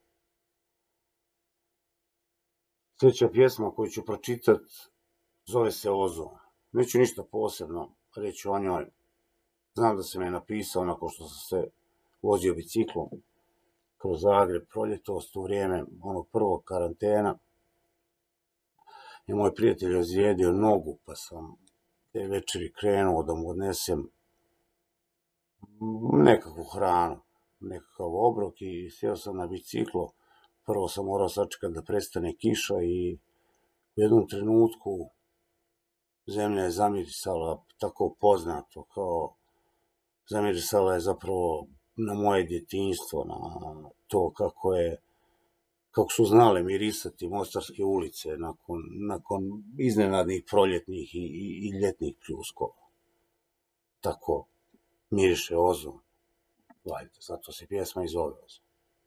[SPEAKER 1] Sljedeća pjesma koju ću pročitati zove se Ozon. Neću ništa posebno reći o njoj. Znam da sam je napisao nakon što sam se vozio biciklom kroz Zagreb proljetos, u vrijeme onog prvog karantena. I moj prijatelj je ozlijedio nogu, pa sam te večeri krenuo da mu odnesem nekakvu hranu, nekakav obrok i sjeo sam na biciklo. Prvo sam morao sačekati da prestane kiša i u jednom trenutku zemlja je zamirisala tako poznato, kao zamirisala je zapravo na moje djetinjstvo, na to kako je, kako su znale mirisati mostarske ulice nakon, nakon iznenadnih proljetnih i, i, i ljetnih pljuskova. Tako miriše ozon. Gledajte, zato se pjesma i zove Ozon.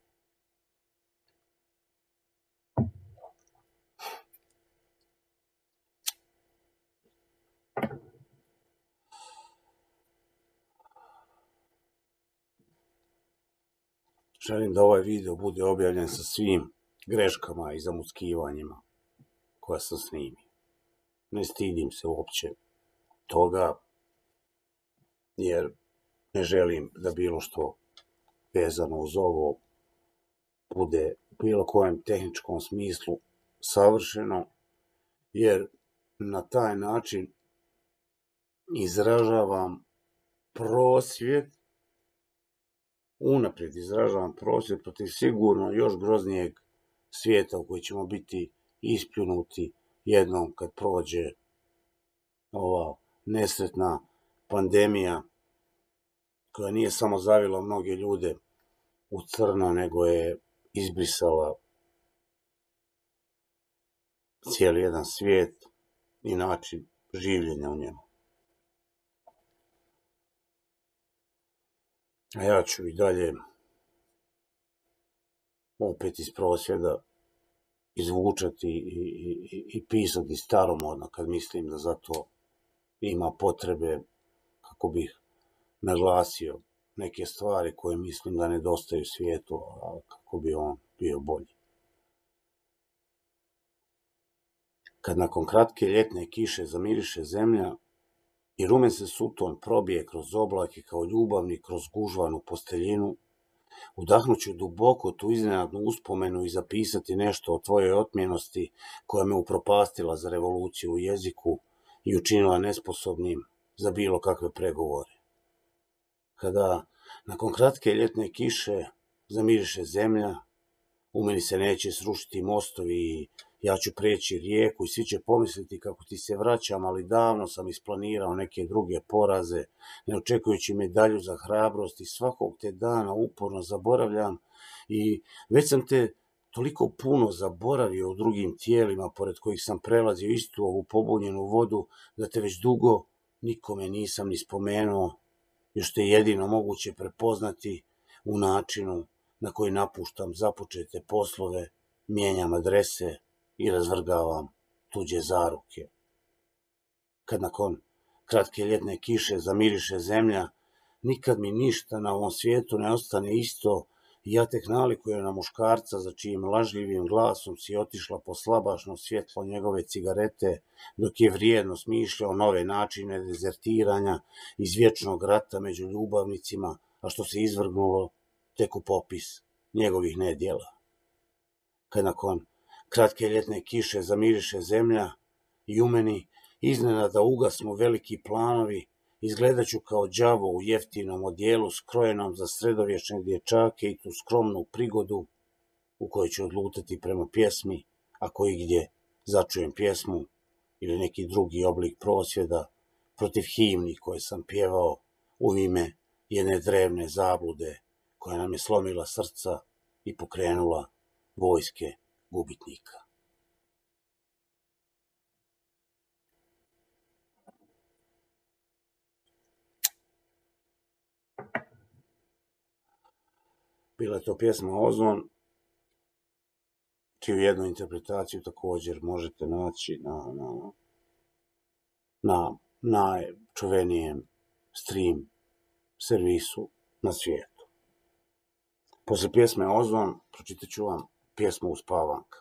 [SPEAKER 1] Želim da ovaj video bude objavljen sa svim greškama i zamuckivanjima koja sam snimio. Ne stidim se uopće toga, jer ne želim da bilo što vezano uz ovo bude u bilo kojem tehničkom smislu savršeno, jer na taj način izražavam prosvjed, unaprijed izražavam prosvjed protiv sigurno još groznijeg svijeta u koji ćemo biti ispljunuti jednom kad prođe ova nesretna pandemija koja nije samo zavila mnoge ljude u crno, nego je izbrisala cijeli jedan svijet i način življenja u njemu. A ja ću i dalje opet iz prosvjeda izvučati i, i, i pisati staromodno kad mislim da za to ima potrebe, kako bih naglasio neke stvari koje mislim da nedostaju svijetu, a kako bi on bio bolji. Kad nakon kratke ljetne kiše zamiriše zemlja i rumen se suton probije kroz oblake kao ljubavnik kroz gužvanu posteljinu, udahnuću duboko tu iznenadnu uspomenu i zapisati nešto o tvojoj otmjenosti koja me upropastila za revoluciju u jeziku i učinila nesposobnim za bilo kakve pregovore. Kada nakon kratke ljetne kiše zamiriše zemlja, u meni se neće srušiti mostovi i ja ću preći rijeku i svi će pomisliti kako ti se vraćam, ali davno sam isplanirao neke druge poraze, ne očekujući medalju za hrabrost i svakog te dana uporno zaboravljam i već sam te toliko puno zaboravio u drugim tijelima pored kojih sam prelazio istu ovu pobunjenu vodu da te već dugo nikome nisam ni spomenuo, još te jedino moguće prepoznati u načinu na koji napuštam započete poslove, mijenjam adrese i razvrgavam tuđe zaruke. Kad nakon kratke ljetne kiše zamiriše zemlja, nikad mi ništa na ovom svijetu ne ostane isto, I ja tek nalikujem na muškarca za čijim lažljivim glasom si otišla po slabašno svjetlo njegove cigarete, dok je vrijedno smišljao nove načine dezertiranja iz vječnog rata među ljubavnicima, a što se izvrgnulo tek u popis njegovih nedjela. Kad nakon kratke ljetne kiše zamiriše zemlja i u meni iznenada ugasnu veliki planovi, izgledat ću kao đavo u jeftinom odijelu skrojenom za sredovječne dječake i tu skromnu prigodu u kojoj ću odlutati prema pjesmi, ako igdje začujem pjesmu ili neki drugi oblik prosvjeda protiv himni koje sam pjevao u ime jedne drevne zablude koja nam je slomila srca i pokrenula vojske gubitnika. Bila je to pjesma Ozon, čiju jednu interpretaciju također možete naći na, na, na najčuvenijem stream servisu na svijetu. Posle pjesme Ozon pročitat ću vam pjesmu Uspavanka.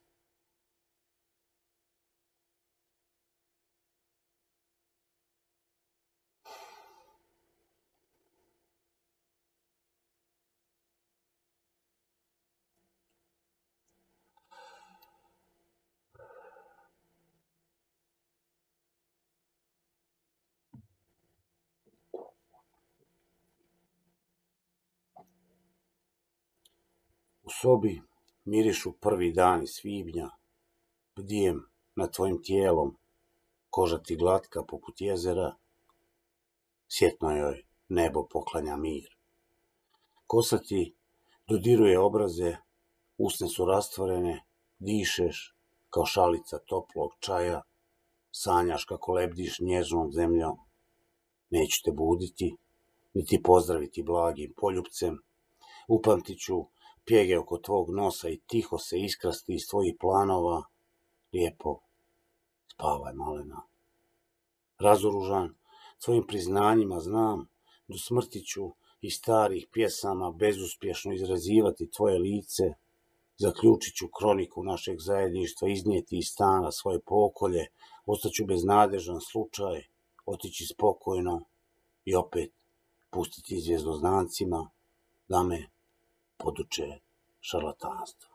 [SPEAKER 1] U sobi mirišu prvi dani svibnja, bdijem nad tvojim tijelom, koža ti glatka poput jezera, sjetno joj nebo poklanja mir. Kosa ti dodiruje obraze, usne su rastvorene, dišeš kao šalica toplog čaja, sanjaš kako lebdiš nježnom zemljom. Neću te buditi, niti pozdraviti blagim poljupcem, upamtit ću pjege oko tvog nosa i tiho se iskrasti iz tvojih planova. Lijepo, spavaj malena. Razoružan svojim priznanjima znam, do smrti ću iz starih pjesama bezuspješno izrazivati tvoje lice, zaključit ću kroniku našeg zajedništva, iznijeti iz stana svoje pokolje, ostaću beznadežan slučaj, otići spokojno i opet pustiti zvjezdoznancima da me poduče šarlatanstvo.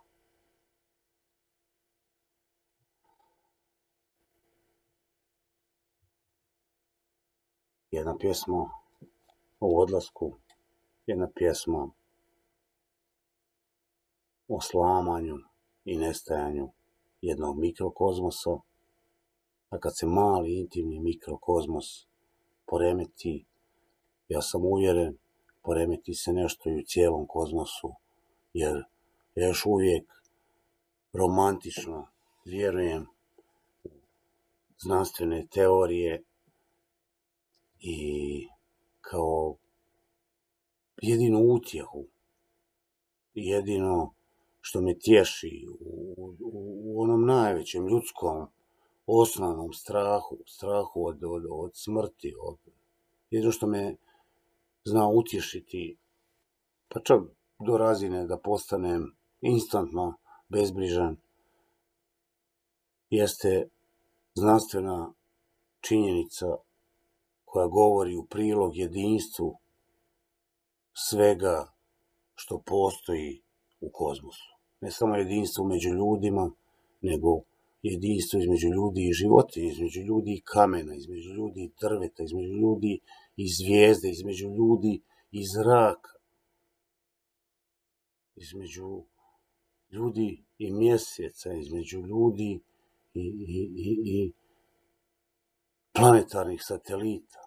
[SPEAKER 1] Jedna pjesma o odlasku, jedna pjesma o slamanju i nestajanju jednog mikrokozmosa, a kad se mali intimni mikrokozmos poremeti, ja sam uvjeren, poremeti se nešto i u cijelom kozmosu, jer ja još uvijek romantično vjerujem u znanstvene teorije i kao jedinu utjehu, jedino što me tješi u, u, u onom najvećem ljudskom osnovnom strahu, strahu od, od, od smrti, od, jedino što me zna utješiti, pa čak do razine da postanem instantno bezbrižan, jeste znanstvena činjenica koja govori u prilog jedinstvu svega što postoji u kozmosu. Ne samo jedinstvo među ljudima, nego jedinstvo između ljudi i životinja, između ljudi i kamena, između ljudi i drveta, između ljudi i zvijezde, između ljudi i zraka, između ljudi i mjeseca, između ljudi i, i, i, i planetarnih satelita,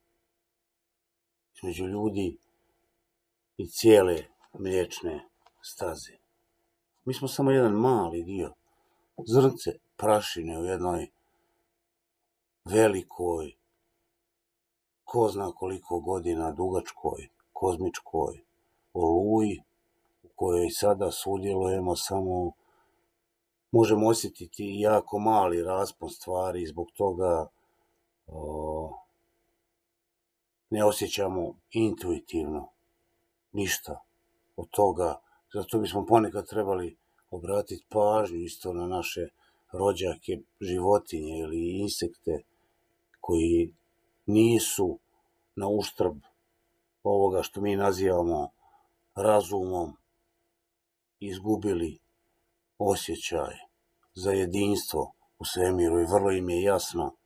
[SPEAKER 1] između ljudi i cijele mliječne staze. Mi smo samo jedan mali dio, zrnce prašine u jednoj velikoj, ko zna koliko godina dugačkoj, kozmičkoj oluji, u kojoj sada sudjelujemo samo, možemo osjetiti jako mali raspon stvari i zbog toga o, ne osjećamo intuitivno ništa od toga. Zato bismo ponekad trebali obratiti pažnju isto na naše rođake, životinje ili insekte koji nisu na uštrb ovoga što mi nazivamo razumom izgubili osjećaj za jedinstvo u svemiru i vrlo im je jasno,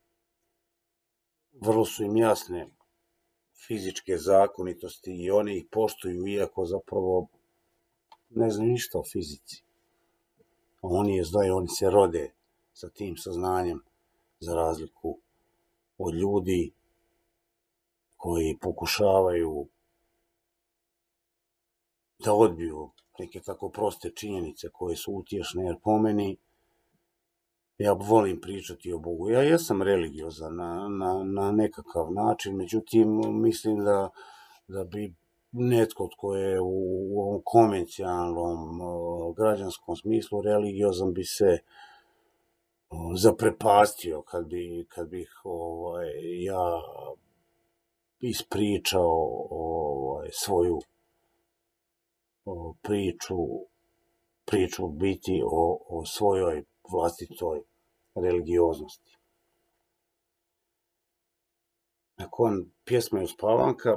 [SPEAKER 1] vrlo su im jasne fizičke zakonitosti i oni ih poštuju iako zapravo ne znaju ništa o fizici. Oni je znaju, oni se rode sa tim saznanjem za razliku od ljudi koji pokušavaju da odbiju neke tako proste činjenice koje su utješne, jer po meni ja volim pričati o Bogu. Ja jesam religiozan na, na, na nekakav način, međutim mislim da, da bi netko tko je u, u ovom konvencionalnom uh, građanskom smislu religiozan bi se uh, zaprepastio kad, bi, kad bih ovaj, ja ispričao ovaj, svoju uh, priču, priču biti o, o svojoj vlastitoj religioznosti. Nakon pjesme Uspavanka,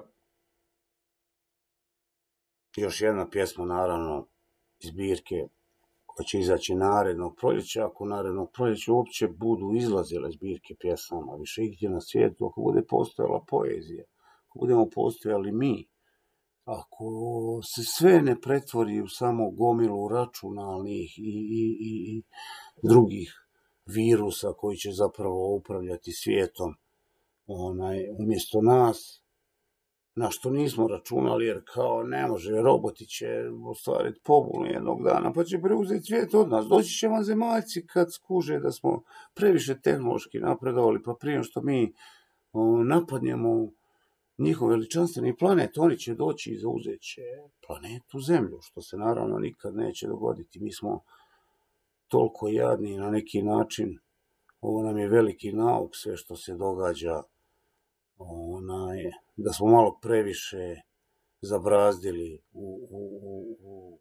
[SPEAKER 1] još jedna pjesma, naravno, iz zbirke koja će izaći narednog proljeća. Ako narednog proljeća uopće budu izlazile zbirke pjesama, više igdje na svijetu, ako bude postojala poezija, ako budemo postojali mi, ako se sve ne pretvori u samo gomilu računalnih i, i, i, i drugih virusa koji će zapravo upravljati svijetom onaj, umjesto nas, na što nismo računali, jer kao ne može, roboti će ostvariti pobunu jednog dana, pa će preuzeti svijet od nas. Doći će vanzemaljci kad skuže da smo previše tehnološki napredovali, pa prije što mi o, napadnemo njihov veličanstveni planet, oni će doći i zauzet će planetu Zemlju, što se naravno nikad neće dogoditi. Mi smo toliko jadni na neki način, ovo nam je veliki nauk sve što se događa, onaj, da smo malo previše zabrazdili u, u, u, u,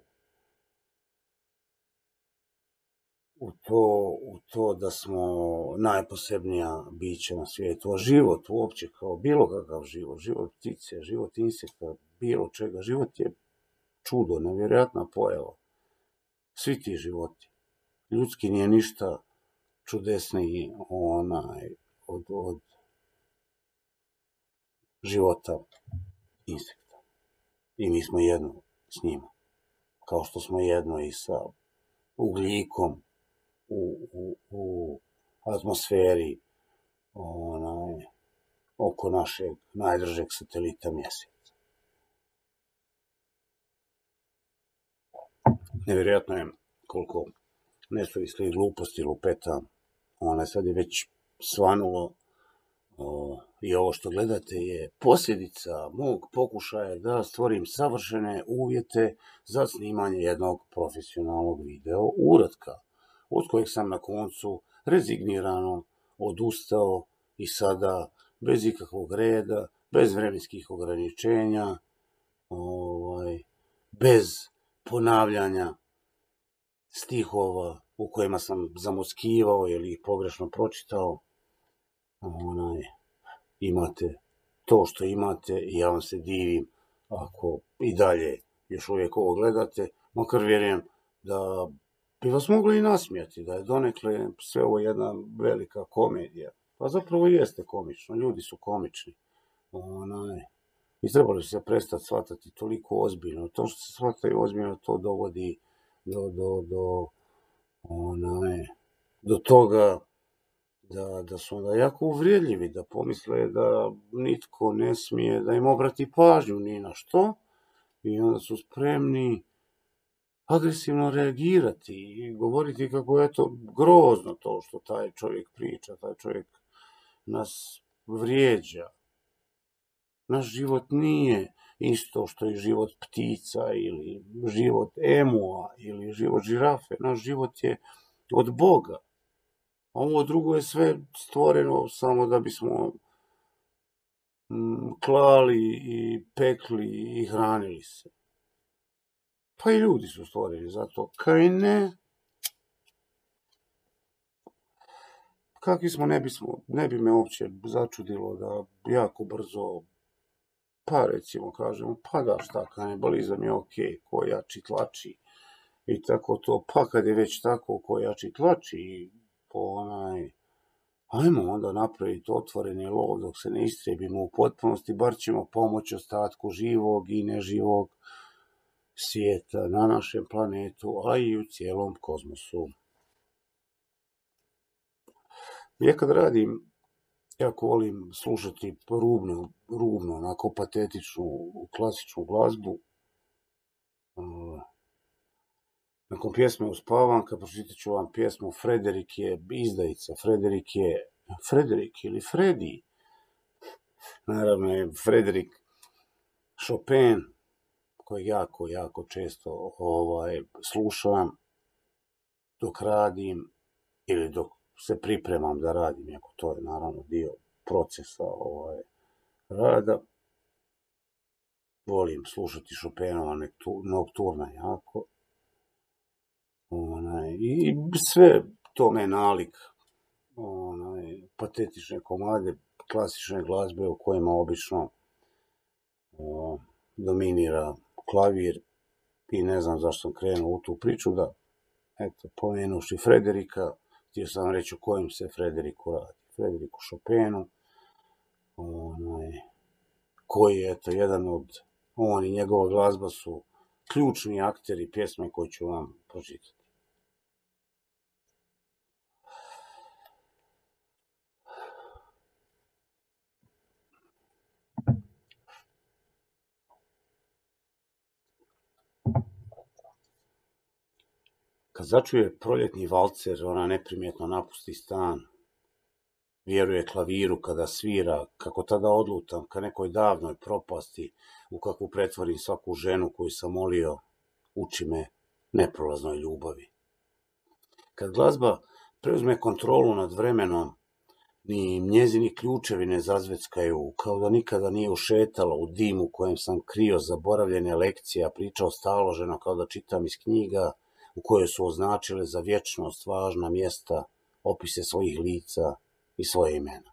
[SPEAKER 1] u, to, u to da smo najposebnija bića na svijetu. A život uopće kao bilo kakav život, život ptice, život insekta, bilo čega, život je čudo, nevjerojatna pojava. Svi ti životi. Ljudski nije ništa čudesniji onaj, od, od života insekta. I mi smo jedno s njima. Kao što smo jedno i sa ugljikom u, u, u atmosferi onaj, oko našeg najdržeg satelita Mjeseca. Nevjerojatno je koliko nesuvislih gluposti lupeta. Ona sad je već svanulo. O, I ovo što gledate je posljedica mog pokušaja da stvorim savršene uvjete za snimanje jednog profesionalnog video uratka, od kojeg sam na koncu rezignirano odustao i sada bez ikakvog reda, bez vremenskih ograničenja, ovaj, bez ponavljanja stihova u kojima sam zamuckivao ili ih pogrešno pročitao, onaj, imate to što imate i ja vam se divim ako i dalje još uvijek ovo gledate, makar vjerujem da bi vas mogli i nasmijati, da je donekle sve ovo jedna velika komedija. Pa zapravo jeste komično, ljudi su komični. Onaj, i trebali se prestati shvatati toliko ozbiljno. To što se shvataju ozbiljno, to dovodi do, do, do, onaj, do toga da, da su onda jako uvrijedljivi, da pomisle da nitko ne smije da im obrati pažnju ni na što i onda su spremni agresivno reagirati i govoriti kako je to grozno to što taj čovjek priča, taj čovjek nas vrijeđa. Naš život nije isto što je život ptica ili život emua ili život žirafe. Naš život je od Boga. Ovo drugo je sve stvoreno samo da bismo klali i pekli i hranili se. Pa i ljudi su stvoreni za to, kaj ne? Kakvi smo, ne bismo, ne bi me uopće začudilo da jako brzo, pa recimo kažemo, pa da šta, kanibalizam je ok, ko jači tlači i tako to, pa kad je već tako, ko jači tlači, onaj, ajmo onda napraviti otvoreni lov dok se ne istrijebimo u potpunosti, bar ćemo pomoći ostatku živog i neživog svijeta na našem planetu, a i u cijelom kozmosu. Ja kad radim, jako volim slušati rubno, rubno, onako patetičnu, klasičnu glazbu. Nakon pjesme Uspavanka pročitat ću vam pjesmu Frederik je izdajica, Frederik je, Frederik ili Fredi, naravno je Frederik Chopin, koji jako, jako često ovaj, slušam dok radim ili dok se pripremam da radim, jako to je naravno dio procesa ovaj, rada. Volim slušati Chopinova nokturna jako. Onaj, i sve to me nalik, onaj, patetične komade, klasične glazbe u kojima obično o, dominira klavir i ne znam zašto sam krenuo u tu priču, da, eto, pomenuši Frederika, htio sam reći o kojem se Frederiku radi. Frederiku Chopinu, onaj, koji je, eto, jedan od, on i njegova glazba su ključni akteri pjesme koje ću vam pročitati. Kad začuje proljetni valcer, ona neprimjetno napusti stan. Vjeruje klaviru kada svira, kako tada odlutam ka nekoj davnoj propasti, u kakvu pretvorim svaku ženu koju sam molio, uči me neprolaznoj ljubavi. Kad glazba preuzme kontrolu nad vremenom, ni njezini ključevi ne zazveckaju, kao da nikada nije ušetala u dimu kojem sam krio zaboravljene lekcije, a pričao staloženo kao da čitam iz knjiga, u kojoj su označile za vječnost važna mjesta, opise svojih lica i svoje imena.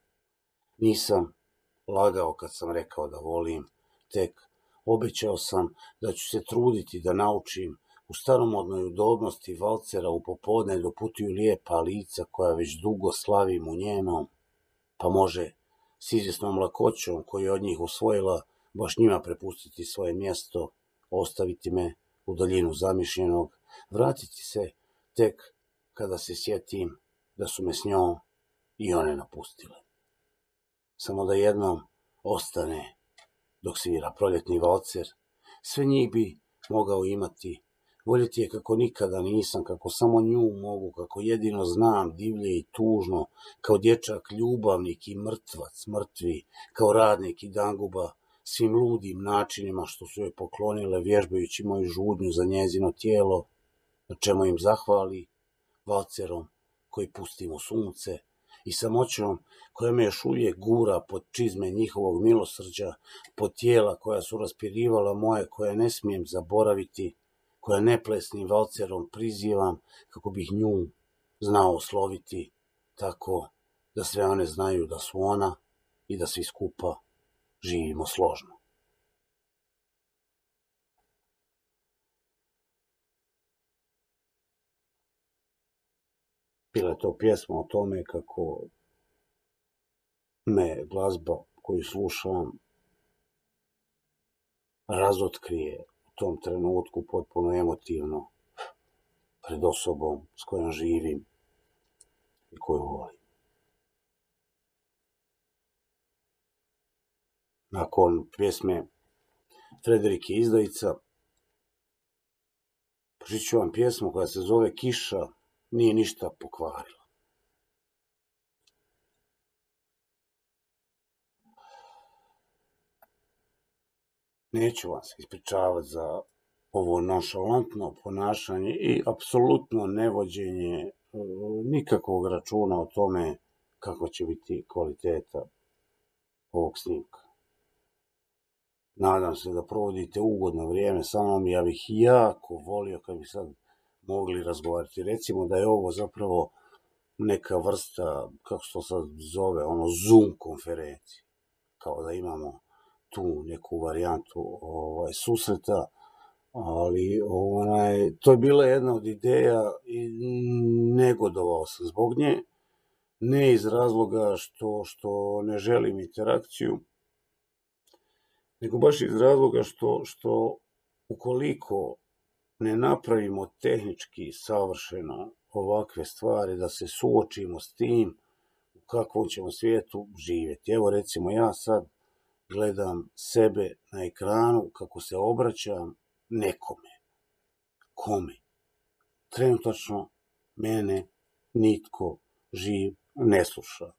[SPEAKER 1] Nisam lagao kad sam rekao da volim, tek obećao sam da ću se truditi da naučim u staromodnoj udobnosti valcera u popodne do putuju lijepa lica koja već dugo slavim u njenom, pa može s izvjesnom lakoćom koju je od njih usvojila baš njima prepustiti svoje mjesto, ostaviti me u daljinu zamišljenog, vratiti se tek kada se sjetim da su me s njom i one napustile. Samo da jednom ostane dok svira proljetni valcer, sve njih bi mogao imati, voljeti je kako nikada nisam, kako samo nju mogu, kako jedino znam, divlje i tužno, kao dječak ljubavnik i mrtvac, mrtvi, kao radnik i danguba, svim ludim načinima što su joj poklonile vježbajući moju žudnju za njezino tijelo, na čemu im zahvali, valcerom koji pustim u sunce i samoćom koja me još uvijek gura pod čizme njihovog milosrđa, pod tijela koja su raspirivala moje, koje ne smijem zaboraviti, koja neplesnim valcerom prizivam kako bih nju znao osloviti tako da sve one znaju da su ona i da svi skupa živimo složno. Bila je to pjesma o tome kako me glazba koju slušam razotkrije u tom trenutku potpuno emotivno pred osobom s kojom živim i koju volim. Nakon pjesme Frederik je izdajica, pročitat ću vam pjesmu koja se zove Kiša nije ništa pokvarila. Neću vam se ispričavati za ovo nonšalantno ponašanje i apsolutno nevođenje nikakvog računa o tome kako će biti kvaliteta ovog snimka. nadam se da provodite ugodno vrijeme sa mnom. Ja bih jako volio kad bi sad mogli razgovarati. Recimo da je ovo zapravo neka vrsta, kako se to sad zove, ono Zoom konferencije. Kao da imamo tu neku varijantu ovaj, susreta, ali onaj, to je bila jedna od ideja i negodovao sam zbog nje, ne iz razloga što, što ne želim interakciju, nego baš iz razloga što, što ukoliko ne napravimo tehnički savršeno ovakve stvari, da se suočimo s tim u kakvom ćemo svijetu živjeti. Evo recimo ja sad gledam sebe na ekranu kako se obraćam nekome. Kome? Trenutačno mene nitko živ ne sluša.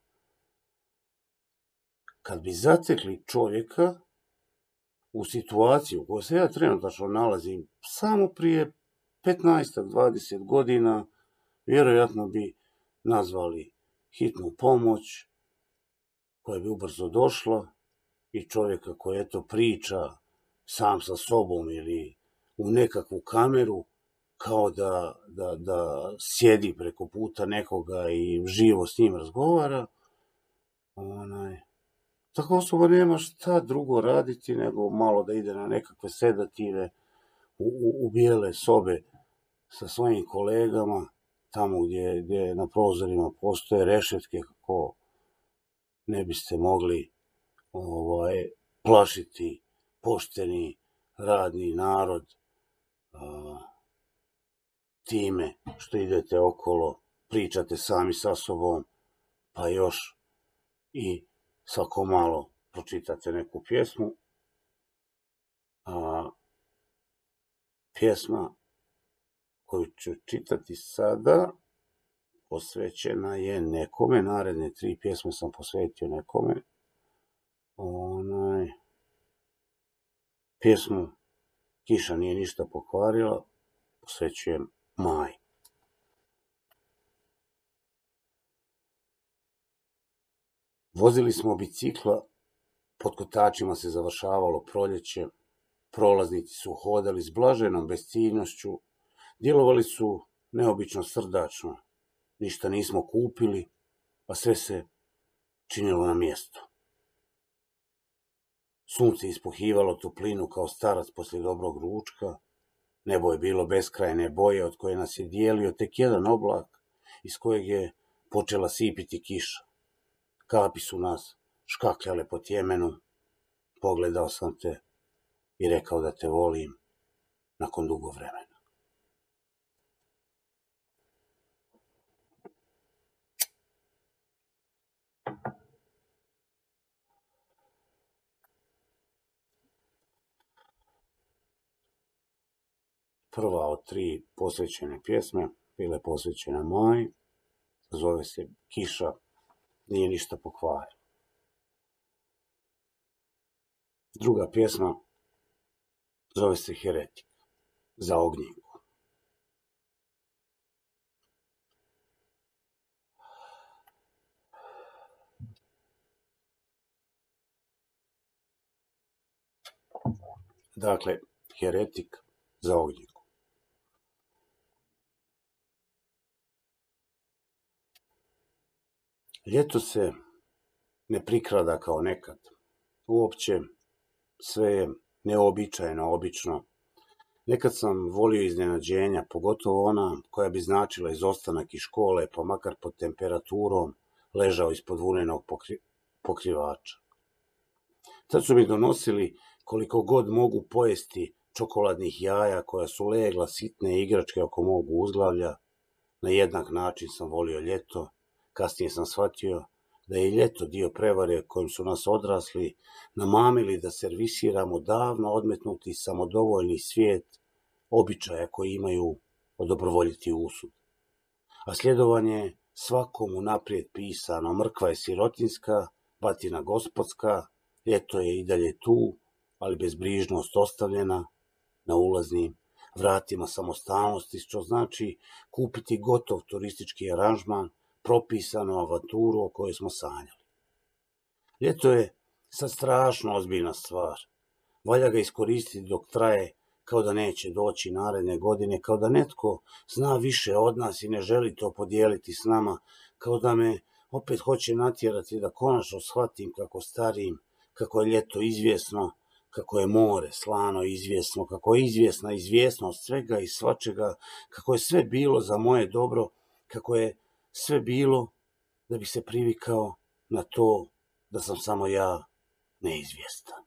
[SPEAKER 1] Kad bi zatekli čovjeka u situaciju u kojoj se ja trenutačno nalazim samo prije petnaest do dvadeset godina, vjerojatno bi nazvali hitnu pomoć koja bi ubrzo došla i čovjeka koji eto priča sam sa sobom ili u nekakvu kameru kao da, da, da sjedi preko puta nekoga i živo s njim razgovara. Onaj, tako osoba nema šta drugo raditi nego malo da ide na nekakve sedative u, u, u bijele sobe sa svojim kolegama, tamo gdje, gdje na prozorima postoje rešetke kako ne biste mogli ovaj, plašiti pošteni radni narod a, time što idete okolo, pričate sami sa sobom, pa još i svako malo pročitate neku pjesmu. A, pjesma koju ću čitati sada posvećena je nekome, naredne tri pjesme sam posvetio nekome. Onaj, pjesmu Kiša nije ništa pokvarila posvećujem Maji. Vozili smo bicikla, pod kotačima se završavalo proljeće, prolaznici su hodali s blaženom besciljnošću, djelovali su neobično srdačno, ništa nismo kupili, a sve se činilo na mjestu. Sunce ispuhivalo toplinu kao starac poslije dobrog ručka, nebo je bilo beskrajne boje od koje nas je dijelio tek jedan oblak iz kojeg je počela sipiti kiša. Kapi su nas škakljale po tjemenu, pogledao sam te i rekao da te volim nakon dugo vremena. Prva od tri posvećene pjesme bila je posvećena Maji, zove se Kiša nije ništa pokvarila. Druga pjesma zove se Heretik, za Ognjinku. Dakle, Heretik za Ognjinku. Ljeto se ne prikrada kao nekad. Uopće sve je neobičajno, obično. Nekad sam volio iznenađenja, pogotovo ona koja bi značila izostanak iz škole, pa makar pod temperaturom ležao ispod vunenog pokri... pokrivača. Tad su mi donosili koliko god mogu pojesti čokoladnih jaja koja su legla sitne igračke oko mog uzglavlja. Na jednak način sam volio ljeto. Kasnije sam shvatio da je ljeto dio prevare kojim su nas odrasli namamili da servisiramo davno odmetnuti samodovoljni svijet običaja koji imaju odobrovoljiti usud. A sljedovanje svakom unaprijed pisano, mrkva je sirotinska, batina gospodska, ljeto je i dalje tu, ali bezbrižnost ostavljena na ulaznim vratima samostalnosti, što znači kupiti gotov turistički aranžman, propisanu avanturu o kojoj smo sanjali. Ljeto je sad strašno ozbiljna stvar, Valja ga iskoristiti dok traje, kao da neće doći naredne godine, kao da netko zna više od nas i ne želi to podijeliti s nama, kao da me opet hoće natjerati da konačno shvatim kako starim, kako je ljeto izvjesno, kako je more slano izvjesno, kako je izvjesna izvjesnost svega i svačega, kako je sve bilo za moje dobro, kako je sve bilo da bi se privikao na to da sam samo ja neizvjestan.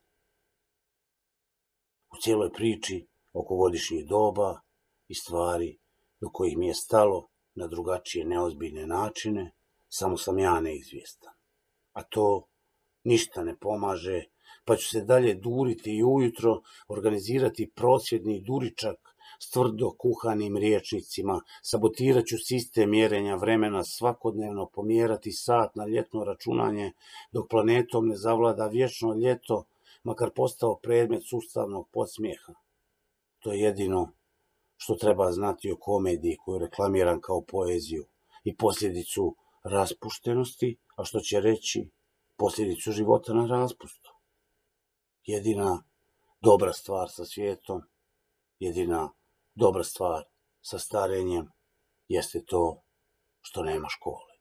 [SPEAKER 1] U cijeloj priči oko godišnjih doba i stvari do kojih mi je stalo na drugačije neozbiljne načine, samo sam ja neizvjestan. A to ništa ne pomaže, pa ću se dalje duriti i ujutro organizirati prosvjedni duričak s tvrdo kuhanim rječnicima, sabotirat ću sistem mjerenja vremena, svakodnevno pomjerati sat na ljetno računanje, dok planetom ne zavlada vječno ljeto, makar postao predmet sustavnog podsmijeha. To je jedino što treba znati o komediji koju reklamiram kao poeziju i posljedicu raspuštenosti, a što će reći posljedicu života na raspustu. Jedina dobra stvar sa svijetom, jedina dobra stvar sa starenjem jeste to što nema škole.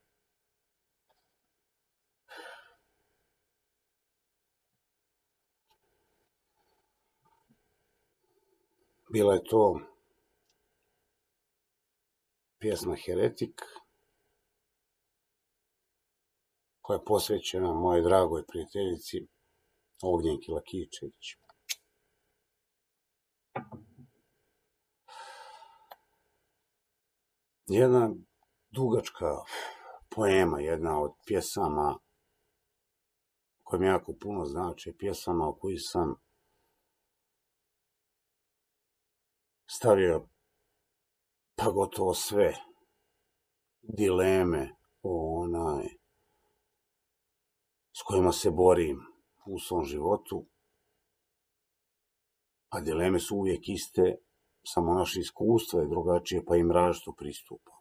[SPEAKER 1] Bila je to pjesma Heretik, koja je posvećena mojoj dragoj prijateljici Ognjenki Lakičević. Jedna dugačka poema, jedna od pjesama koje mi jako puno znači, pjesama o kojoj sam stavio pa gotovo sve dileme o onaj s kojima se borim u svom životu, a dileme su uvijek iste, samo naše iskustvo je drugačije, pa im različito pristupa.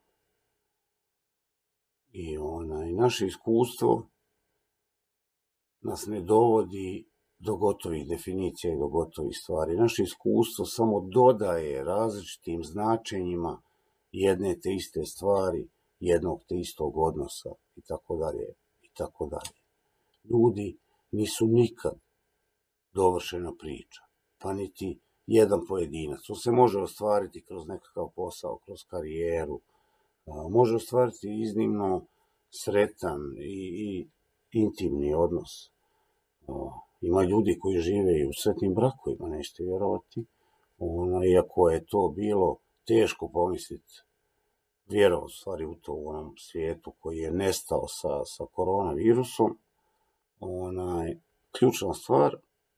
[SPEAKER 1] I onaj, naše iskustvo nas ne dovodi do gotovih definicija i do gotovih stvari. Naše iskustvo samo dodaje različitim značenjima jedne te iste stvari, jednog te istog odnosa i tako dalje i tako dalje. Ljudi nisu nikad dovršena priča, pa niti jedan pojedinac. To se može ostvariti kroz nekakav posao, kroz karijeru, može ostvariti iznimno sretan i, i intimni odnos. Ima ljudi koji žive i u sretnim brakovima, nećete vjerovati. Ono, iako je to bilo teško pomisliti, vjerovati stvari u to u onom svijetu koji je nestao sa, sa koronavirusom. Onaj, ključna stvar,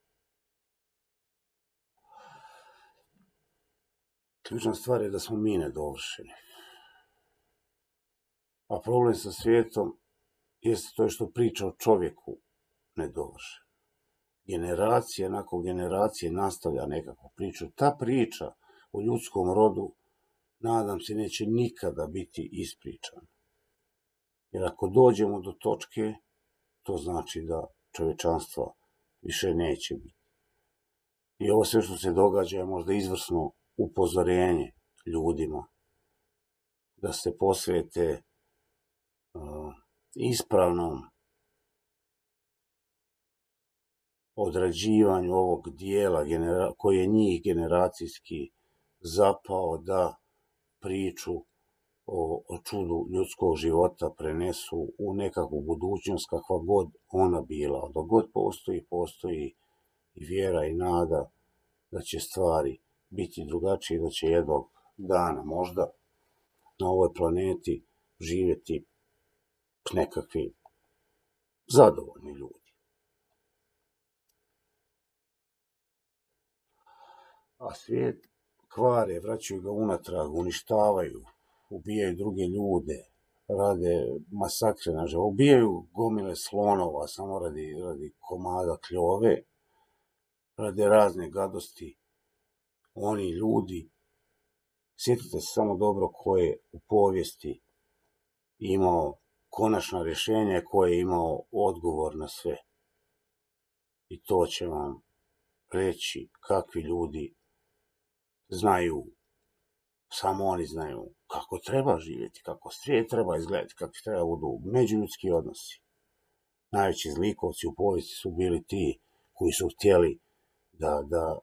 [SPEAKER 1] ključna stvar je da smo mi nedovršeni. A problem sa svijetom jeste to što priča o čovjeku nedovršen. Generacija nakon generacije nastavlja nekakvu priču. Ta priča o ljudskom rodu, nadam se, neće nikada biti ispričana. Jer ako dođemo do točke, to znači da čovječanstva više neće biti. I ovo sve što se događa je možda izvrsno upozorenje ljudima da se posvete uh, ispravnom odrađivanju ovog dijela genera- koji je njih generacijski zapao da priču o, o čudu ljudskog života prenesu u nekakvu budućnost kakva god ona bila. Dok god postoji, postoji i vjera i nada da će stvari biti drugačije, da će jednog dana možda na ovoj planeti živjeti nekakvi zadovoljni ljudi. A svijet kvare, vraćaju ga unatrag, uništavaju, ubijaju druge ljude, rade masakre na život, ubijaju gomile slonova samo radi, radi komada kljove, rade razne gadosti. Oni ljudi, sjetite se samo dobro ko je u povijesti imao konačna rješenja, ko je imao odgovor na sve. I to će vam reći kakvi ljudi znaju, samo oni znaju kako treba živjeti, kako svijet treba izgledati, kako treba budu međuljudski odnosi. Najveći zlikovci u povijesti su bili ti koji su htjeli da, da,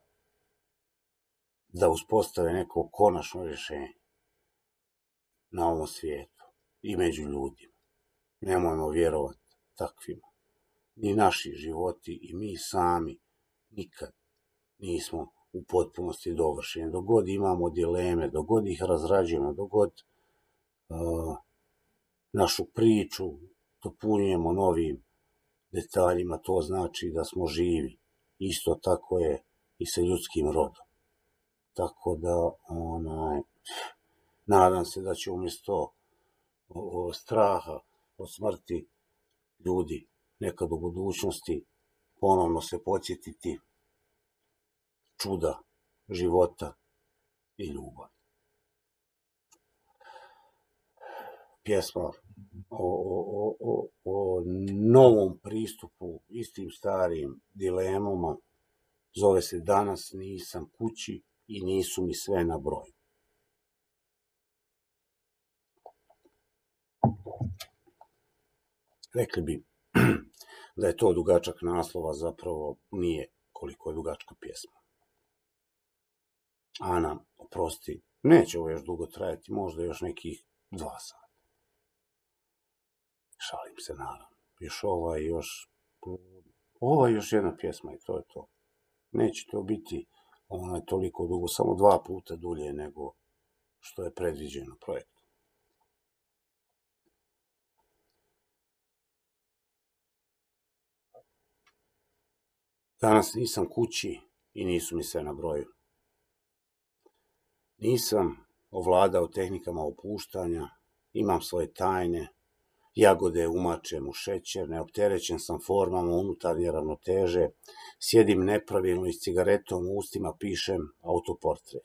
[SPEAKER 1] da uspostave neko konačno rješenje na ovom svijetu i među ljudima. Nemojmo vjerovati takvima. Ni naši životi i mi sami nikad nismo u potpunosti dovršeni. Dok god imamo dileme, dok god ih razrađujemo, dok god uh, našu priču dopunjujemo novim detaljima, to znači da smo živi. Isto tako je i sa ljudskim rodom. Tako da, onaj, nadam se da će umjesto o, o, straha od smrti ljudi nekad u budućnosti ponovno se podsjetiti čuda života i ljubavi. Pjesma o, o, o, o novom pristupu istim starim dilemama zove se Danas nisam kući i nisu mi sve na broju. Rekli bi da je to dugačak naslova, zapravo nije koliko je dugačka pjesma. Ana, oprosti, neće ovo još dugo trajati, možda još nekih dva sata. Šalim se, naravno. Još ova i još... Ova je još jedna pjesma i to je to. Neće to biti onaj toliko dugo, samo dva puta dulje nego što je predviđeno projektu. Danas nisam kući i nisu mi sve na broju. Nisam ovladao tehnikama opuštanja, imam svoje tajne, jagode umačem u šećer, neopterećen sam formama unutarnje ravnoteže, sjedim nepravilno i s cigaretom u ustima pišem autoportret.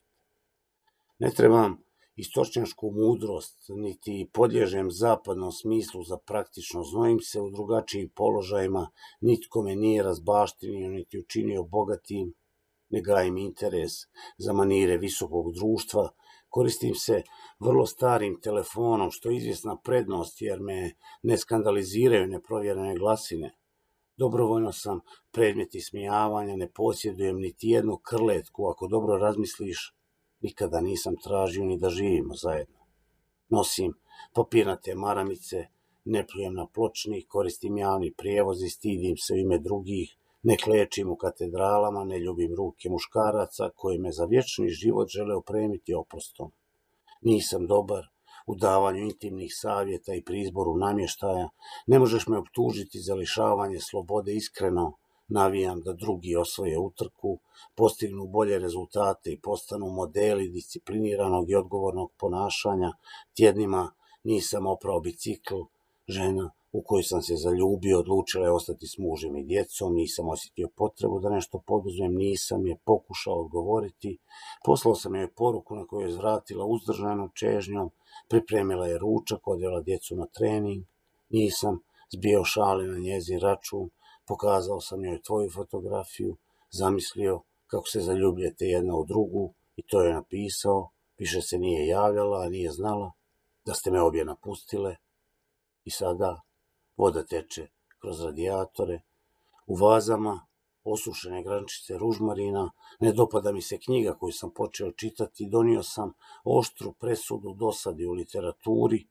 [SPEAKER 1] Ne trebam istočnjačku mudrost, niti podliježem zapadnom smislu za praktično, znojim se u drugačijim položajima, nitko me nije razbaštinio, niti učinio bogatim, ne gajim interes za manire visokog društva, koristim se vrlo starim telefonom, što je izvjesna prednost jer me ne skandaliziraju neprovjerene glasine. Dobrovoljno sam predmet ismijavanja, ne posjedujem niti jednu krletku, ako dobro razmisliš, nikada nisam tražio ni da živimo zajedno. Nosim papirnate maramice, ne plujem na pločnik, koristim javni prijevoz i stidim se u ime drugih, ne klečim u katedralama, ne ljubim ruke muškaraca koji me za vječni život žele opremiti oprostom. Nisam dobar u davanju intimnih savjeta i pri izboru namještaja, ne možeš me optužiti za lišavanje slobode iskreno, navijam da drugi osvoje utrku, postignu bolje rezultate i postanu modeli discipliniranog i odgovornog ponašanja. Tjednima nisam oprao bicikl, žena u koju sam se zaljubio odlučila je ostati s mužem i djecom, nisam osjetio potrebu da nešto poduzmem, nisam je pokušao odgovoriti, poslao sam joj poruku na koju je zvratila uzdržanom čežnjom, pripremila je ručak, odvela djecu na trening, nisam zbijao šale na njezin račun, pokazao sam joj tvoju fotografiju, zamislio kako se zaljubljete jedna u drugu i to je napisao, više se nije javljala, a nije znala da ste me obje napustile i sada voda teče kroz radijatore, u vazama osušene grančice ružmarina, ne dopada mi se knjiga koju sam počeo čitati, donio sam oštru presudu dosadi u literaturi,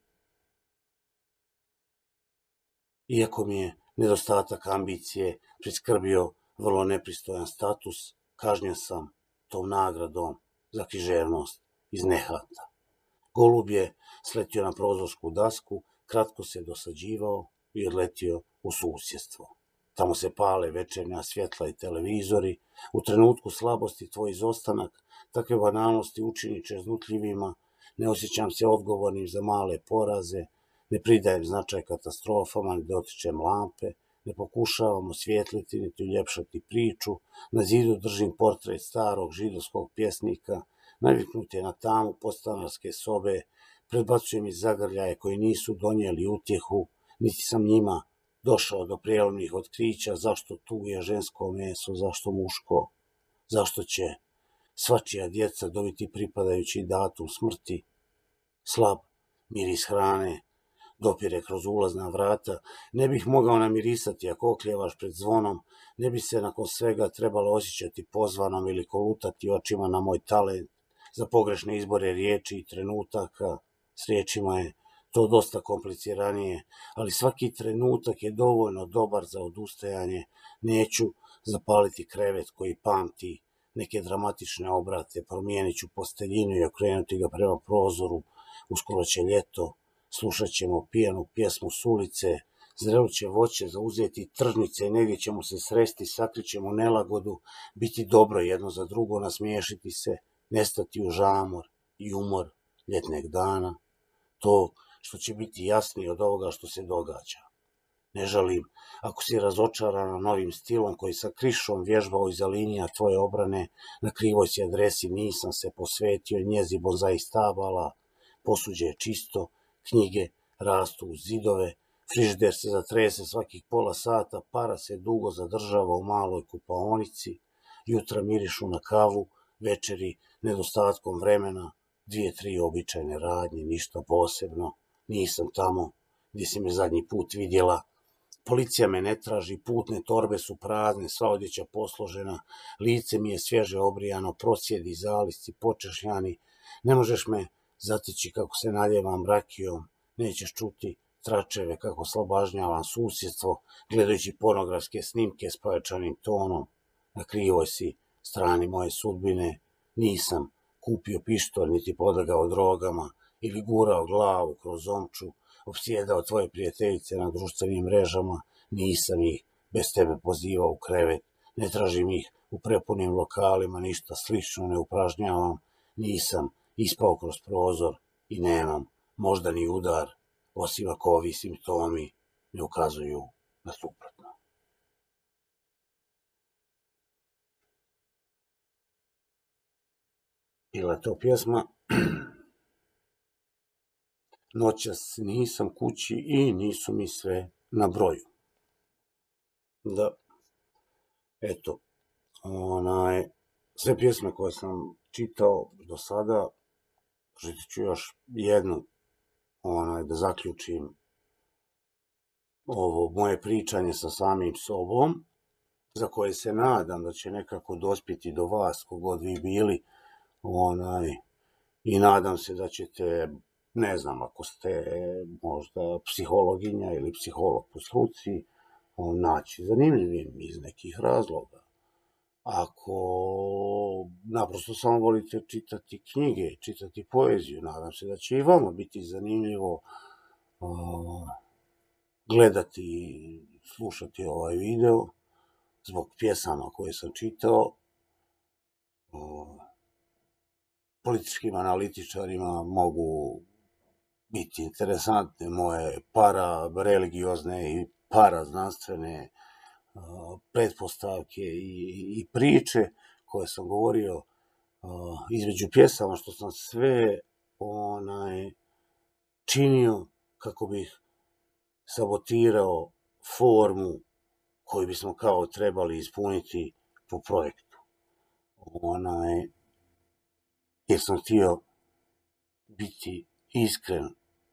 [SPEAKER 1] iako mi je nedostatak ambicije priskrbio vrlo nepristojan status, kažnjen sam tom nagradom za književnost iz nehata. Golub je sletio na prozorsku dasku, kratko se dosađivao i odletio u susjedstvo. Tamo se pale večernja svjetla i televizori, u trenutku slabosti tvoj izostanak, takve banalnosti učini čeznutljivima, ne osjećam se odgovornim za male poraze, ne pridajem značaj katastrofama, ne dotičem lampe, ne pokušavam osvijetliti niti uljepšati priču, na zidu držim portret starog židovskog pjesnika, naviknut je na tamu podstanarske sobe, predbacujem iz zagrljaje koji nisu donijeli utjehu, niti sam njima došao do prijelomnih otkrića zašto tu je žensko meso, zašto muško. Zašto će svačija djeca dobiti pripadajući datum smrti? Slab miris hrane dopire kroz ulazna vrata. Ne bih mogao namirisati ako okljevaš pred zvonom. Ne bi se nakon svega trebalo osjećati pozvanom ili kolutati očima na moj talent za pogrešne izbore riječi i trenutaka. S riječima je to dosta kompliciranije, ali svaki trenutak je dovoljno dobar za odustajanje. Neću zapaliti krevet koji pamti neke dramatične obrate, promijenit ću posteljinu i okrenuti ga prema prozoru. Uskoro će ljeto, slušat ćemo pijanu pjesmu s ulice, zreluće voće zauzeti tržnice i negdje ćemo se sresti, sakrićemo nelagodu, biti dobro jedno za drugo, nasmiješiti se, nestati u žamor i umor ljetneg dana. To što će biti jasnije od ovoga što se događa. Ne žalim ako si razočarana novim stilom koji sa krišom vježbao iza linija tvoje obrane. Na krivoj si adresi, nisam se posvetio njezi bonsai stabala. Posuđe je čisto, knjige rastu uz zidove, frižider se zatrese svakih pola sata, para se dugo zadržava u maloj kupaonici, jutra mirišu na kavu, večeri nedostatkom vremena, dvije, tri običajne radnje, ništa posebno. Nisam tamo gdje si me zadnji put vidjela. Policija me ne traži, putne torbe su prazne, sva odjeća posložena, lice mi je svježe obrijano, prosjedi, zalisci, počešljani. Ne možeš me zateći kako se naljevam rakijom, nećeš čuti tračeve kako slabažnjavam susjedstvo, gledajući pornografske snimke s pojačanim tonom. Na krivoj si strani moje sudbine, nisam kupio pištolj niti podlegao drogama ili gurao glavu kroz omču, opsjedao tvoje prijateljice na društvenim mrežama, nisam ih bez tebe pozivao u krevet, ne tražim ih u prepunim lokalima, ništa slično ne upražnjavam, nisam ispao kroz prozor i nemam možda ni udar, osim ako ovi simptomi ne ukazuju na suprotno. Bila je to pjesma Noćas nisam kući i nisu mi sve na broju. Da, eto, onaj, sve pjesme koje sam čitao do sada, pročitat ću još jednu, onaj, da zaključim ovo moje pričanje sa samim sobom, za koje se nadam da će nekako dospjeti do vas, kogod vi bili, onaj, i nadam se da ćete, ne znam, ako ste možda psihologinja ili psiholog po struci, naći zanimljivim iz nekih razloga. Ako naprosto samo volite čitati knjige, čitati poeziju, nadam se da će i vama biti zanimljivo uh, gledati i slušati ovaj video zbog pjesama koje sam čitao. Uh, političkim analitičarima mogu biti interesantne moje para-religiozne i para-znanstvene uh, pretpostavke i, i priče koje sam govorio uh, između pjesama, što sam sve onaj, činio kako bih sabotirao formu koju bismo kao trebali ispuniti po projektu. Onaj, jer sam htio biti iskren,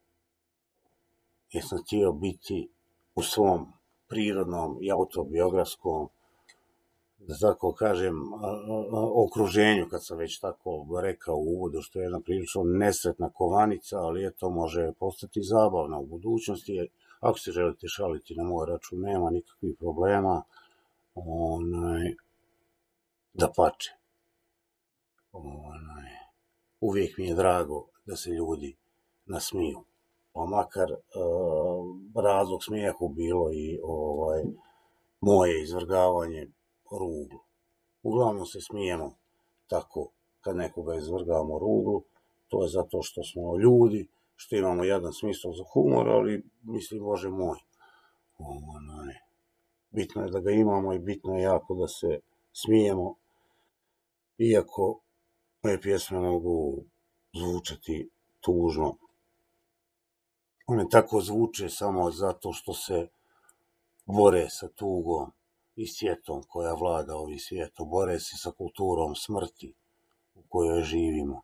[SPEAKER 1] jer sam htio biti u svom prirodnom i autobiografskom, da tako kažem, okruženju, kad sam već tako rekao u uvodu, što je jedna prilično nesretna kovanica, ali eto, može postati zabavna u budućnosti. Ako se želite šaliti na moj račun, nema nikakvih problema, onaj, da pače. Onaj, uvijek mi je drago da se ljudi nasmiju. Pa makar uh, razlog smijehu bilo i ovaj, moje izvrgavanje ruglu. Uglavnom se smijemo tako kad nekoga izvrgavamo ruglu, to je zato što smo ljudi, što imamo jedan smisao za humor, ali mislim, Bože moj, onaj, bitno je da ga imamo i bitno je jako da se smijemo, iako moje pjesme mogu zvučati tužno. One tako zvuče samo zato što se bore sa tugom i sjetom koja vlada ovim svijetom, bore se sa kulturom smrti u kojoj živimo.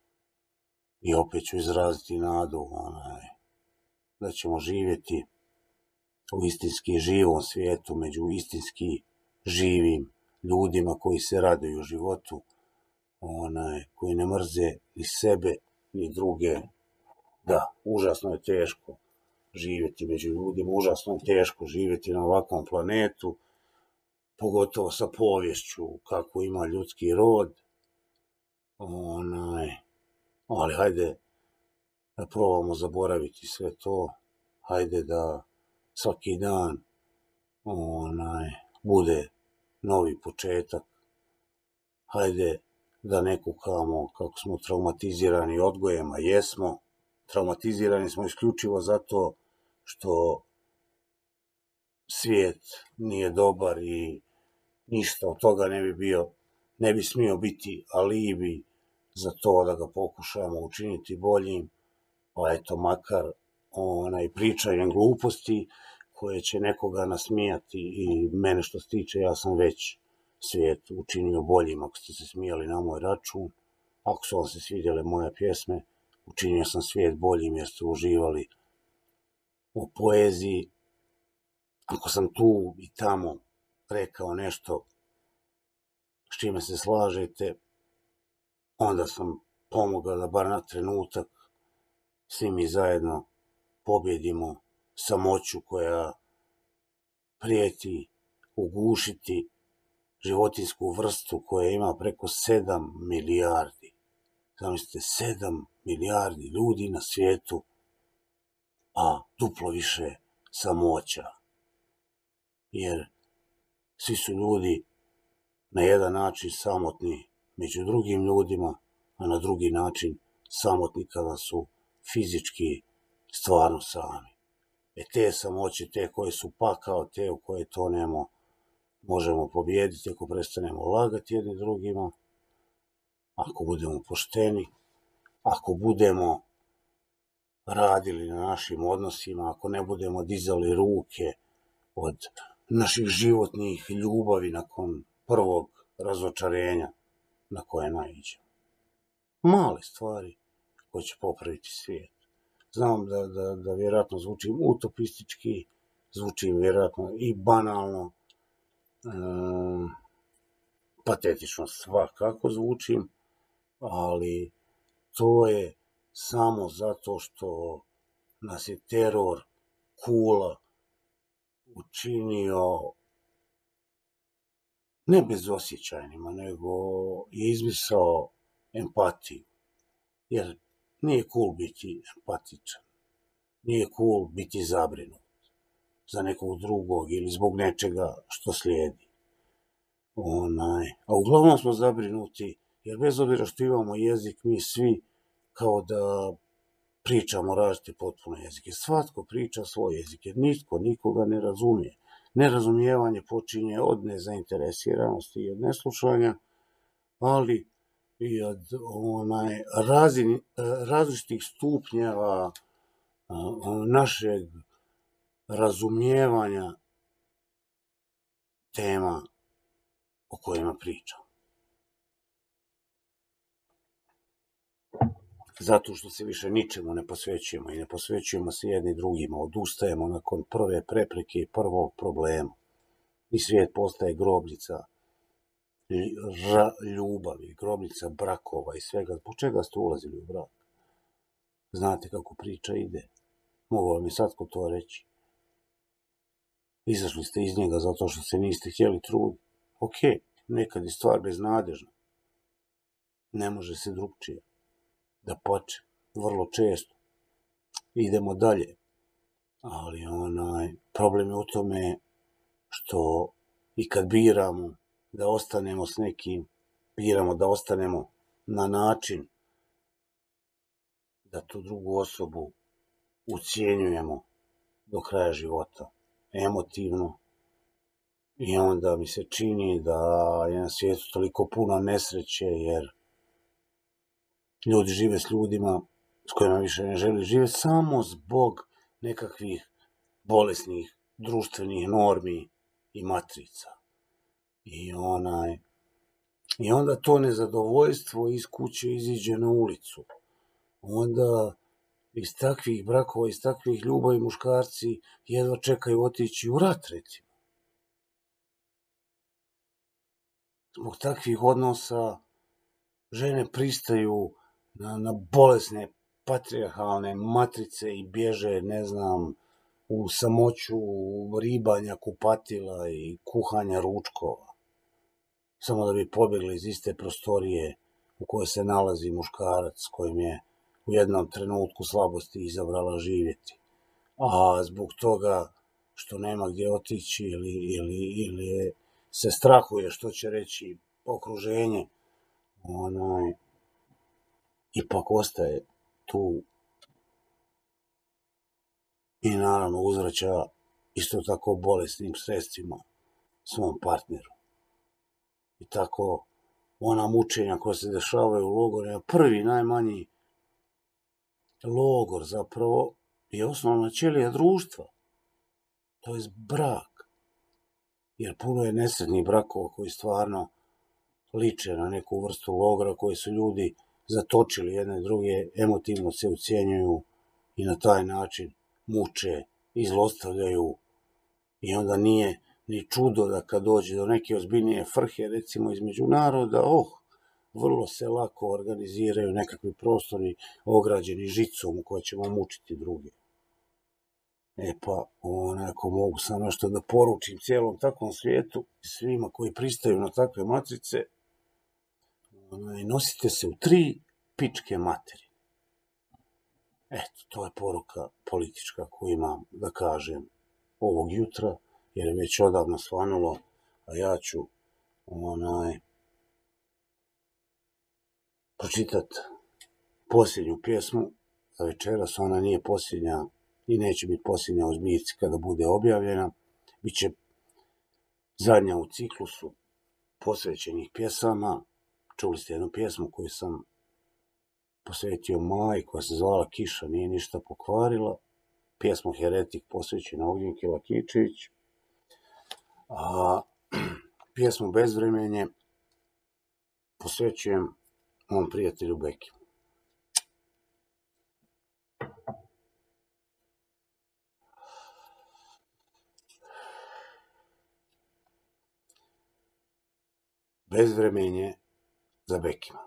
[SPEAKER 1] I opet ću izraziti nadu onaj, da ćemo živjeti u istinski živom svijetu, među istinski živim ljudima koji se raduju životu, onaj, koji ne mrze ni sebe, ni druge. Da, užasno je teško živjeti među ljudima, užasno je teško živjeti na ovakvom planetu, pogotovo sa poviješću kako ima ljudski rod. Onaj, ali hajde da probamo zaboraviti sve to, hajde da svaki dan onaj, bude novi početak, hajde da ne kukamo kako smo traumatizirani odgojem, a jesmo. Traumatizirani smo isključivo zato što svijet nije dobar i ništa od toga ne bi bio, ne bi smio biti alibi za to da ga pokušamo učiniti boljim, pa eto makar onaj pričanjem gluposti koje će nekoga nasmijati i mene što se tiče, ja sam već svijet učinio boljim ako ste se smijali na moj račun, ako su vam se svidjele moje pjesme, učinio sam svijet boljim jer ste uživali u poeziji. Ako sam tu i tamo rekao nešto s čime se slažete, onda sam pomogao da bar na trenutak svi mi zajedno pobjedimo samoću koja prijeti ugušiti životinjsku vrstu koja ima preko sedam milijardi. Zamislite, sedam milijardi ljudi na svijetu, a duplo više samoća. Jer svi su ljudi na jedan način samotni među drugim ljudima, a na drugi način samotni kada su fizički stvarno sami. E te samoće, te koje su pakao, te u koje tonemo, možemo pobijediti ako prestanemo lagati jedni drugima, ako budemo pošteni, ako budemo radili na našim odnosima, ako ne budemo dizali ruke od naših životnih ljubavi nakon prvog razočarenja na koje naiđemo. Male stvari koje će popraviti svijet. Znam da, da, da vjerojatno zvučim utopistički, zvučim vjerojatno i banalno, um, patetično svakako zvučim, ali to je samo zato što nas je teror kula učinio ne bezosjećajnima, nego je izmisao empatiju. Jer nije cool biti empatičan, nije cool biti zabrinut za nekog drugog ili zbog nečega što slijedi. Onaj, a uglavnom smo zabrinuti, jer bez obzira što imamo jezik, mi svi kao da pričamo različite potpuno jezike. Svatko priča svoj jezik, jer nitko nikoga ne razumije. Nerazumijevanje počinje od nezainteresiranosti i od neslušanja, ali i od onaj, razin, različitih stupnjeva našeg razumijevanja tema o kojima pričam. Zato što se više ničemu ne posvećujemo i ne posvećujemo se jedni drugima, odustajemo nakon prve prepreke i prvog problema. I svijet postaje grobnica ljubavi, grobnica brakova i svega. Zbog čega ste ulazili u brak? Znate kako priča ide. Mogu vam je svatko to reći. Izašli ste iz njega zato što se niste htjeli truditi. Ok, nekad je stvar beznadežna. Ne može se drugčije. Da pače, vrlo često. Idemo dalje. Ali onaj, problem je u tome što i kad biramo da ostanemo s nekim, biramo da ostanemo na način da tu drugu osobu ucijenjujemo do kraja života, emotivno. I onda mi se čini da je na svijetu toliko puno nesreće, jer ljudi žive s ljudima s kojima više ne želi živjeti samo zbog nekakvih bolesnih društvenih normi i matrica. I onaj, i onda to nezadovoljstvo iz kuće iziđe na ulicu. Onda iz takvih brakova, iz takvih ljubavi muškarci jedva čekaju otići u rat, recimo. Zbog takvih odnosa žene pristaju na, na bolesne patrijarhalne matrice i bježe, ne znam, u samoću ribanja, kupatila i kuhanja ručkova. Samo da bi pobjegli iz iste prostorije u kojoj se nalazi muškarac s kojim je u jednom trenutku slabosti izabrala živjeti. A zbog toga što nema gdje otići ili, ili, ili se strahuje što će reći okruženje, onaj, ipak ostaje tu i naravno uzvraća isto tako bolesnim sredstvima svom partneru. I tako ona mučenja koja se dešavaju u logorima, prvi najmanji logor zapravo je osnovna ćelija društva, to je brak. Jer puno je nesretnih brakova koji stvarno liče na neku vrstu logora koji su ljudi zatočili jedne druge, emotivno se ucijenjuju i na taj način muče i zlostavljaju. I onda nije ni čudo da kad dođe do neke ozbiljnije frke, recimo između naroda, oh, vrlo se lako organiziraju nekakvi prostori ograđeni žicom u kojoj ćemo mučiti druge. E pa, onako mogu sam nešto da poručim cijelom takvom svijetu i svima koji pristaju na takve matrice, onaj, nosite se u tri pičke materi. Eto, to je poruka politička koju imam da kažem ovog jutra, jer je već odavno svanulo, a ja ću onaj, pročitat posljednju pjesmu za večeras. Ona nije posljednja i neće biti posljednja u zbirci kada bude objavljena. Biće zadnja u ciklusu posvećenih pjesama. Čuli ste jednu pjesmu koju sam posvetio Maji, koja se zvala Kiša nije ništa pokvarila. Pjesmu Heretik posvećena Ognjenki Lakičević. A pjesmu Bezvremenje posvećujem mom prijatelju Beki. Bezvremenje za Bekima.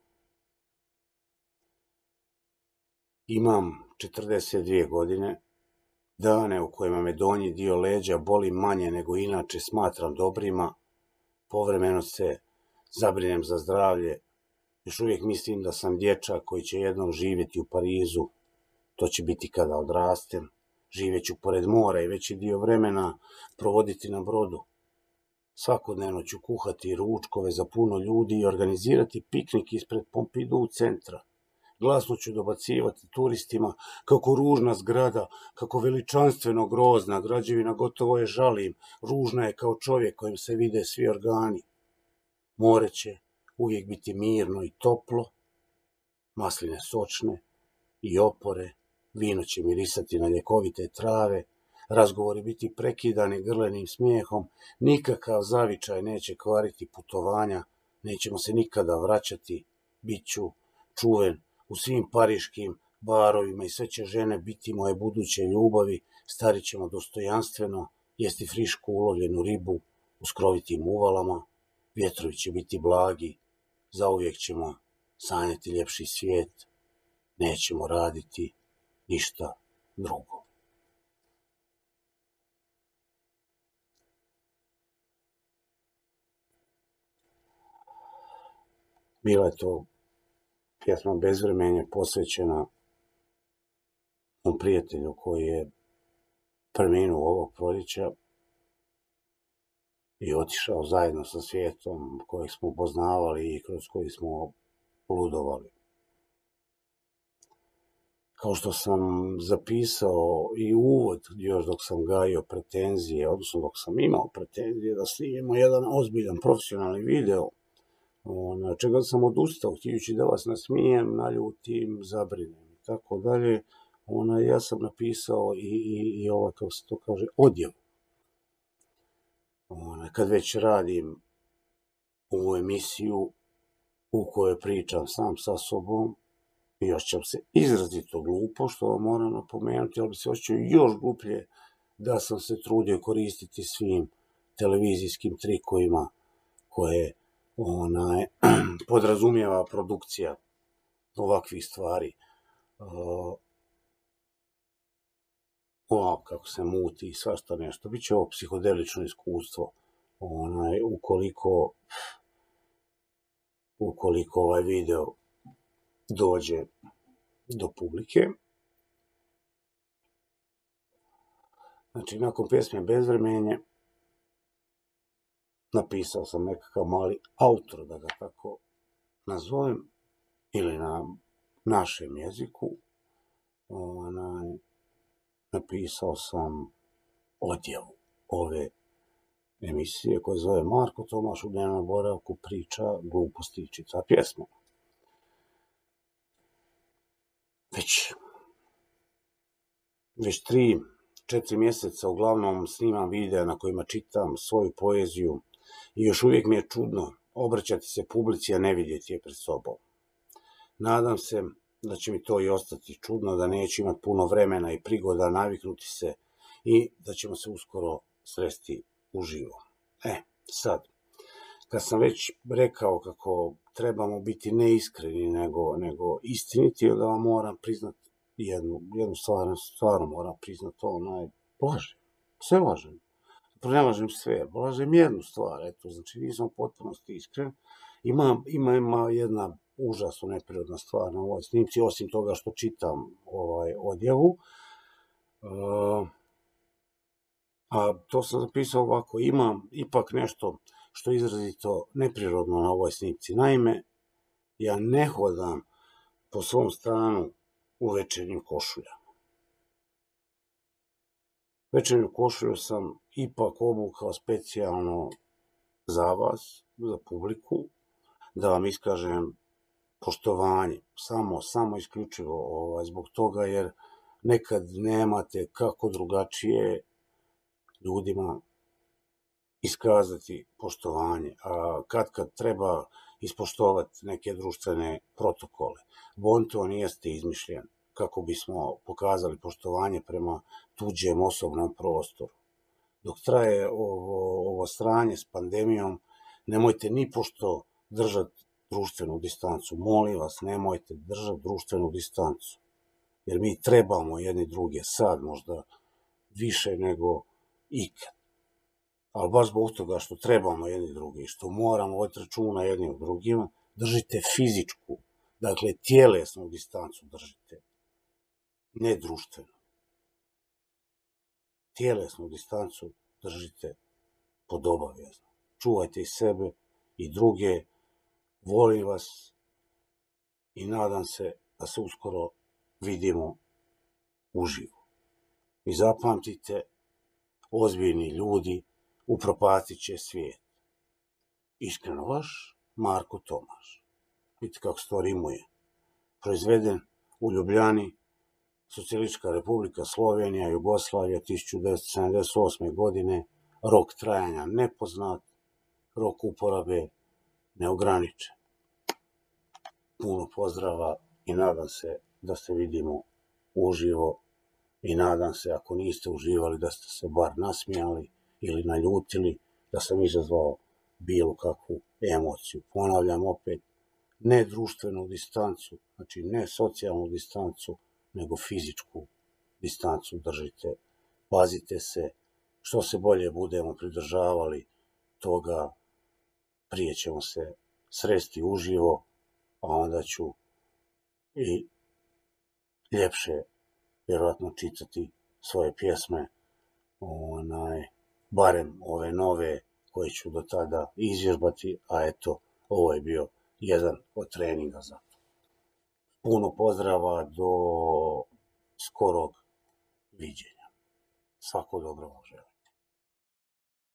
[SPEAKER 1] Imam četrdeset dvije godine, dane u kojima me donji dio leđa boli manje nego inače smatram dobrima, povremeno se zabrinem za zdravlje, još uvijek mislim da sam dječak koji će jednom živjeti u Parizu, to će biti kada odrastem, živjeću pored mora i veći dio vremena provoditi na brodu. Svakodnevno ću kuhati ručkove za puno ljudi i organizirati piknik ispred Pompidou centra. Glasno ću dobacivati turistima kako ružna zgrada, kako veličanstveno grozna građevina, gotovo je žalim, ružna je kao čovjek kojim se vide svi organi. More će uvijek biti mirno i toplo, masline sočne i opore, vino će mirisati na ljekovite trave, razgovori biti prekidani grlenim smijehom, nikakav zavičaj neće kvariti putovanja, nećemo se nikada vraćati, bit ću čuven u svim pariškim barovima i sve će žene biti moje buduće ljubavi, starit ćemo dostojanstveno, jesti frišku ulovljenu ribu u skrovitim uvalama, vjetrovi će biti blagi, zauvijek ćemo sanjati ljepši svijet, nećemo raditi ništa drugo. Bila je to pjesma Bezvremenje posvećena mom prijatelju koji je preminuo ovog proljeća i otišao zajedno sa svijetom kojeg smo poznavali i kroz koji smo ludovali. Kao što sam zapisao i uvod, još dok sam gajio pretenzije, odnosno dok sam imao pretenzije da snimimo jedan ozbiljan profesionalni video, na čega sam odustao, htijući da vas nasmijem, naljutim, zabrinem i tako dalje, ona, ja sam napisao i, i, i ovaj, kako se to kaže, odjev. Ona, kad već radim ovu emisiju u kojoj pričam sam sa sobom i osjećam se izrazito glupo, što vam moram napomenuti, ali bi se osjećao još gluplje da sam se trudio koristiti svim televizijskim trikovima koje onaj, podrazumijeva produkcija ovakvih stvari. Uh, o, kako se muti i svašta nešto. Biće ovo psihodelično iskustvo. Onaj, ukoliko ukoliko ovaj video dođe do publike. Znači, nakon pjesme Bezvremenje napisao sam nekakav mali autor, da ga tako nazovem, ili na našem jeziku. Onaj, napisao sam odjavu ove emisije koja zove Marko Tomaš u dnevnom boravku priča gluposti i čita pjesme. Već, već tri, četiri mjeseca uglavnom snimam videa na kojima čitam svoju poeziju i još uvijek mi je čudno obraćati se publici, a ne vidjeti je pred sobom. Nadam se da će mi to i ostati čudno, da neću imati puno vremena i prigoda naviknuti se i da ćemo se uskoro sresti uživo. E, sad, kad sam već rekao kako trebamo biti neiskreni nego, nego istiniti, da vam moram priznat jednu, jednu stvar, stvarno moram priznat to, onaj, lažem, sve lažem. Ne lažem sve, lažem jednu stvar, eto, znači nisam potpuno iskren. Ima, ima, ima jedna užasno neprirodna stvar na ovoj snimci, osim toga što čitam ovaj odjavu. Uh, a to sam zapisao ovako, ima ipak nešto što je izrazito neprirodno na ovoj snimci. Naime, ja ne hodam po svom stanu u večernjim košuljama. Večernju košulju sam ipak obukao specijalno za vas, za publiku, da vam iskažem poštovanje, samo, samo isključivo ovaj, zbog toga jer nekad nemate kako drugačije ljudima iskazati poštovanje, a kad kad treba ispoštovati neke društvene protokole. Bonton jeste izmišljen kako bismo pokazali poštovanje prema tuđem osobnom prostoru. Dok traje ovo, ovo sranje s pandemijom, nemojte ni pošto držati društvenu distancu. Molim vas, nemojte držati društvenu distancu. Jer mi trebamo jedni druge sad možda više nego ikad. Ali baš zbog toga što trebamo jedni drugi, što moramo voditi računa jedni od drugima, držite fizičku, dakle tjelesnu distancu držite, ne društvenu. Tjelesnu distancu držite pod obavezno. Čuvajte i sebe i druge, volim vas i nadam se da se uskoro vidimo uživo. I zapamtite, ozbiljni ljudi upropastit će svijet. Iskreno vaš, Marko Tomaš. Vidite kako se to rimuje. Proizveden u Ljubljani, Socijalistička republika Slovenija, Jugoslavija, tisuću devetsto sedamdeset osme. godine, rok trajanja nepoznat, rok uporabe neograničen. Puno pozdrava i nadam se da se vidimo uživo i nadam se, ako niste uživali, da ste se bar nasmijali ili naljutili, da sam izazvao bilo kakvu emociju. Ponavljam opet, ne društvenu distancu, znači ne socijalnu distancu, nego fizičku distancu držite. Pazite se, što se bolje budemo pridržavali toga, prije ćemo se sresti uživo, a onda ću i ljepše vjerojatno čitati svoje pjesme, onaj, barem ove nove koje ću do tada izvježbati, a eto, ovo je bio jedan od treninga za to. Puno pozdrava, do skorog viđenja. Svako dobro vam želim.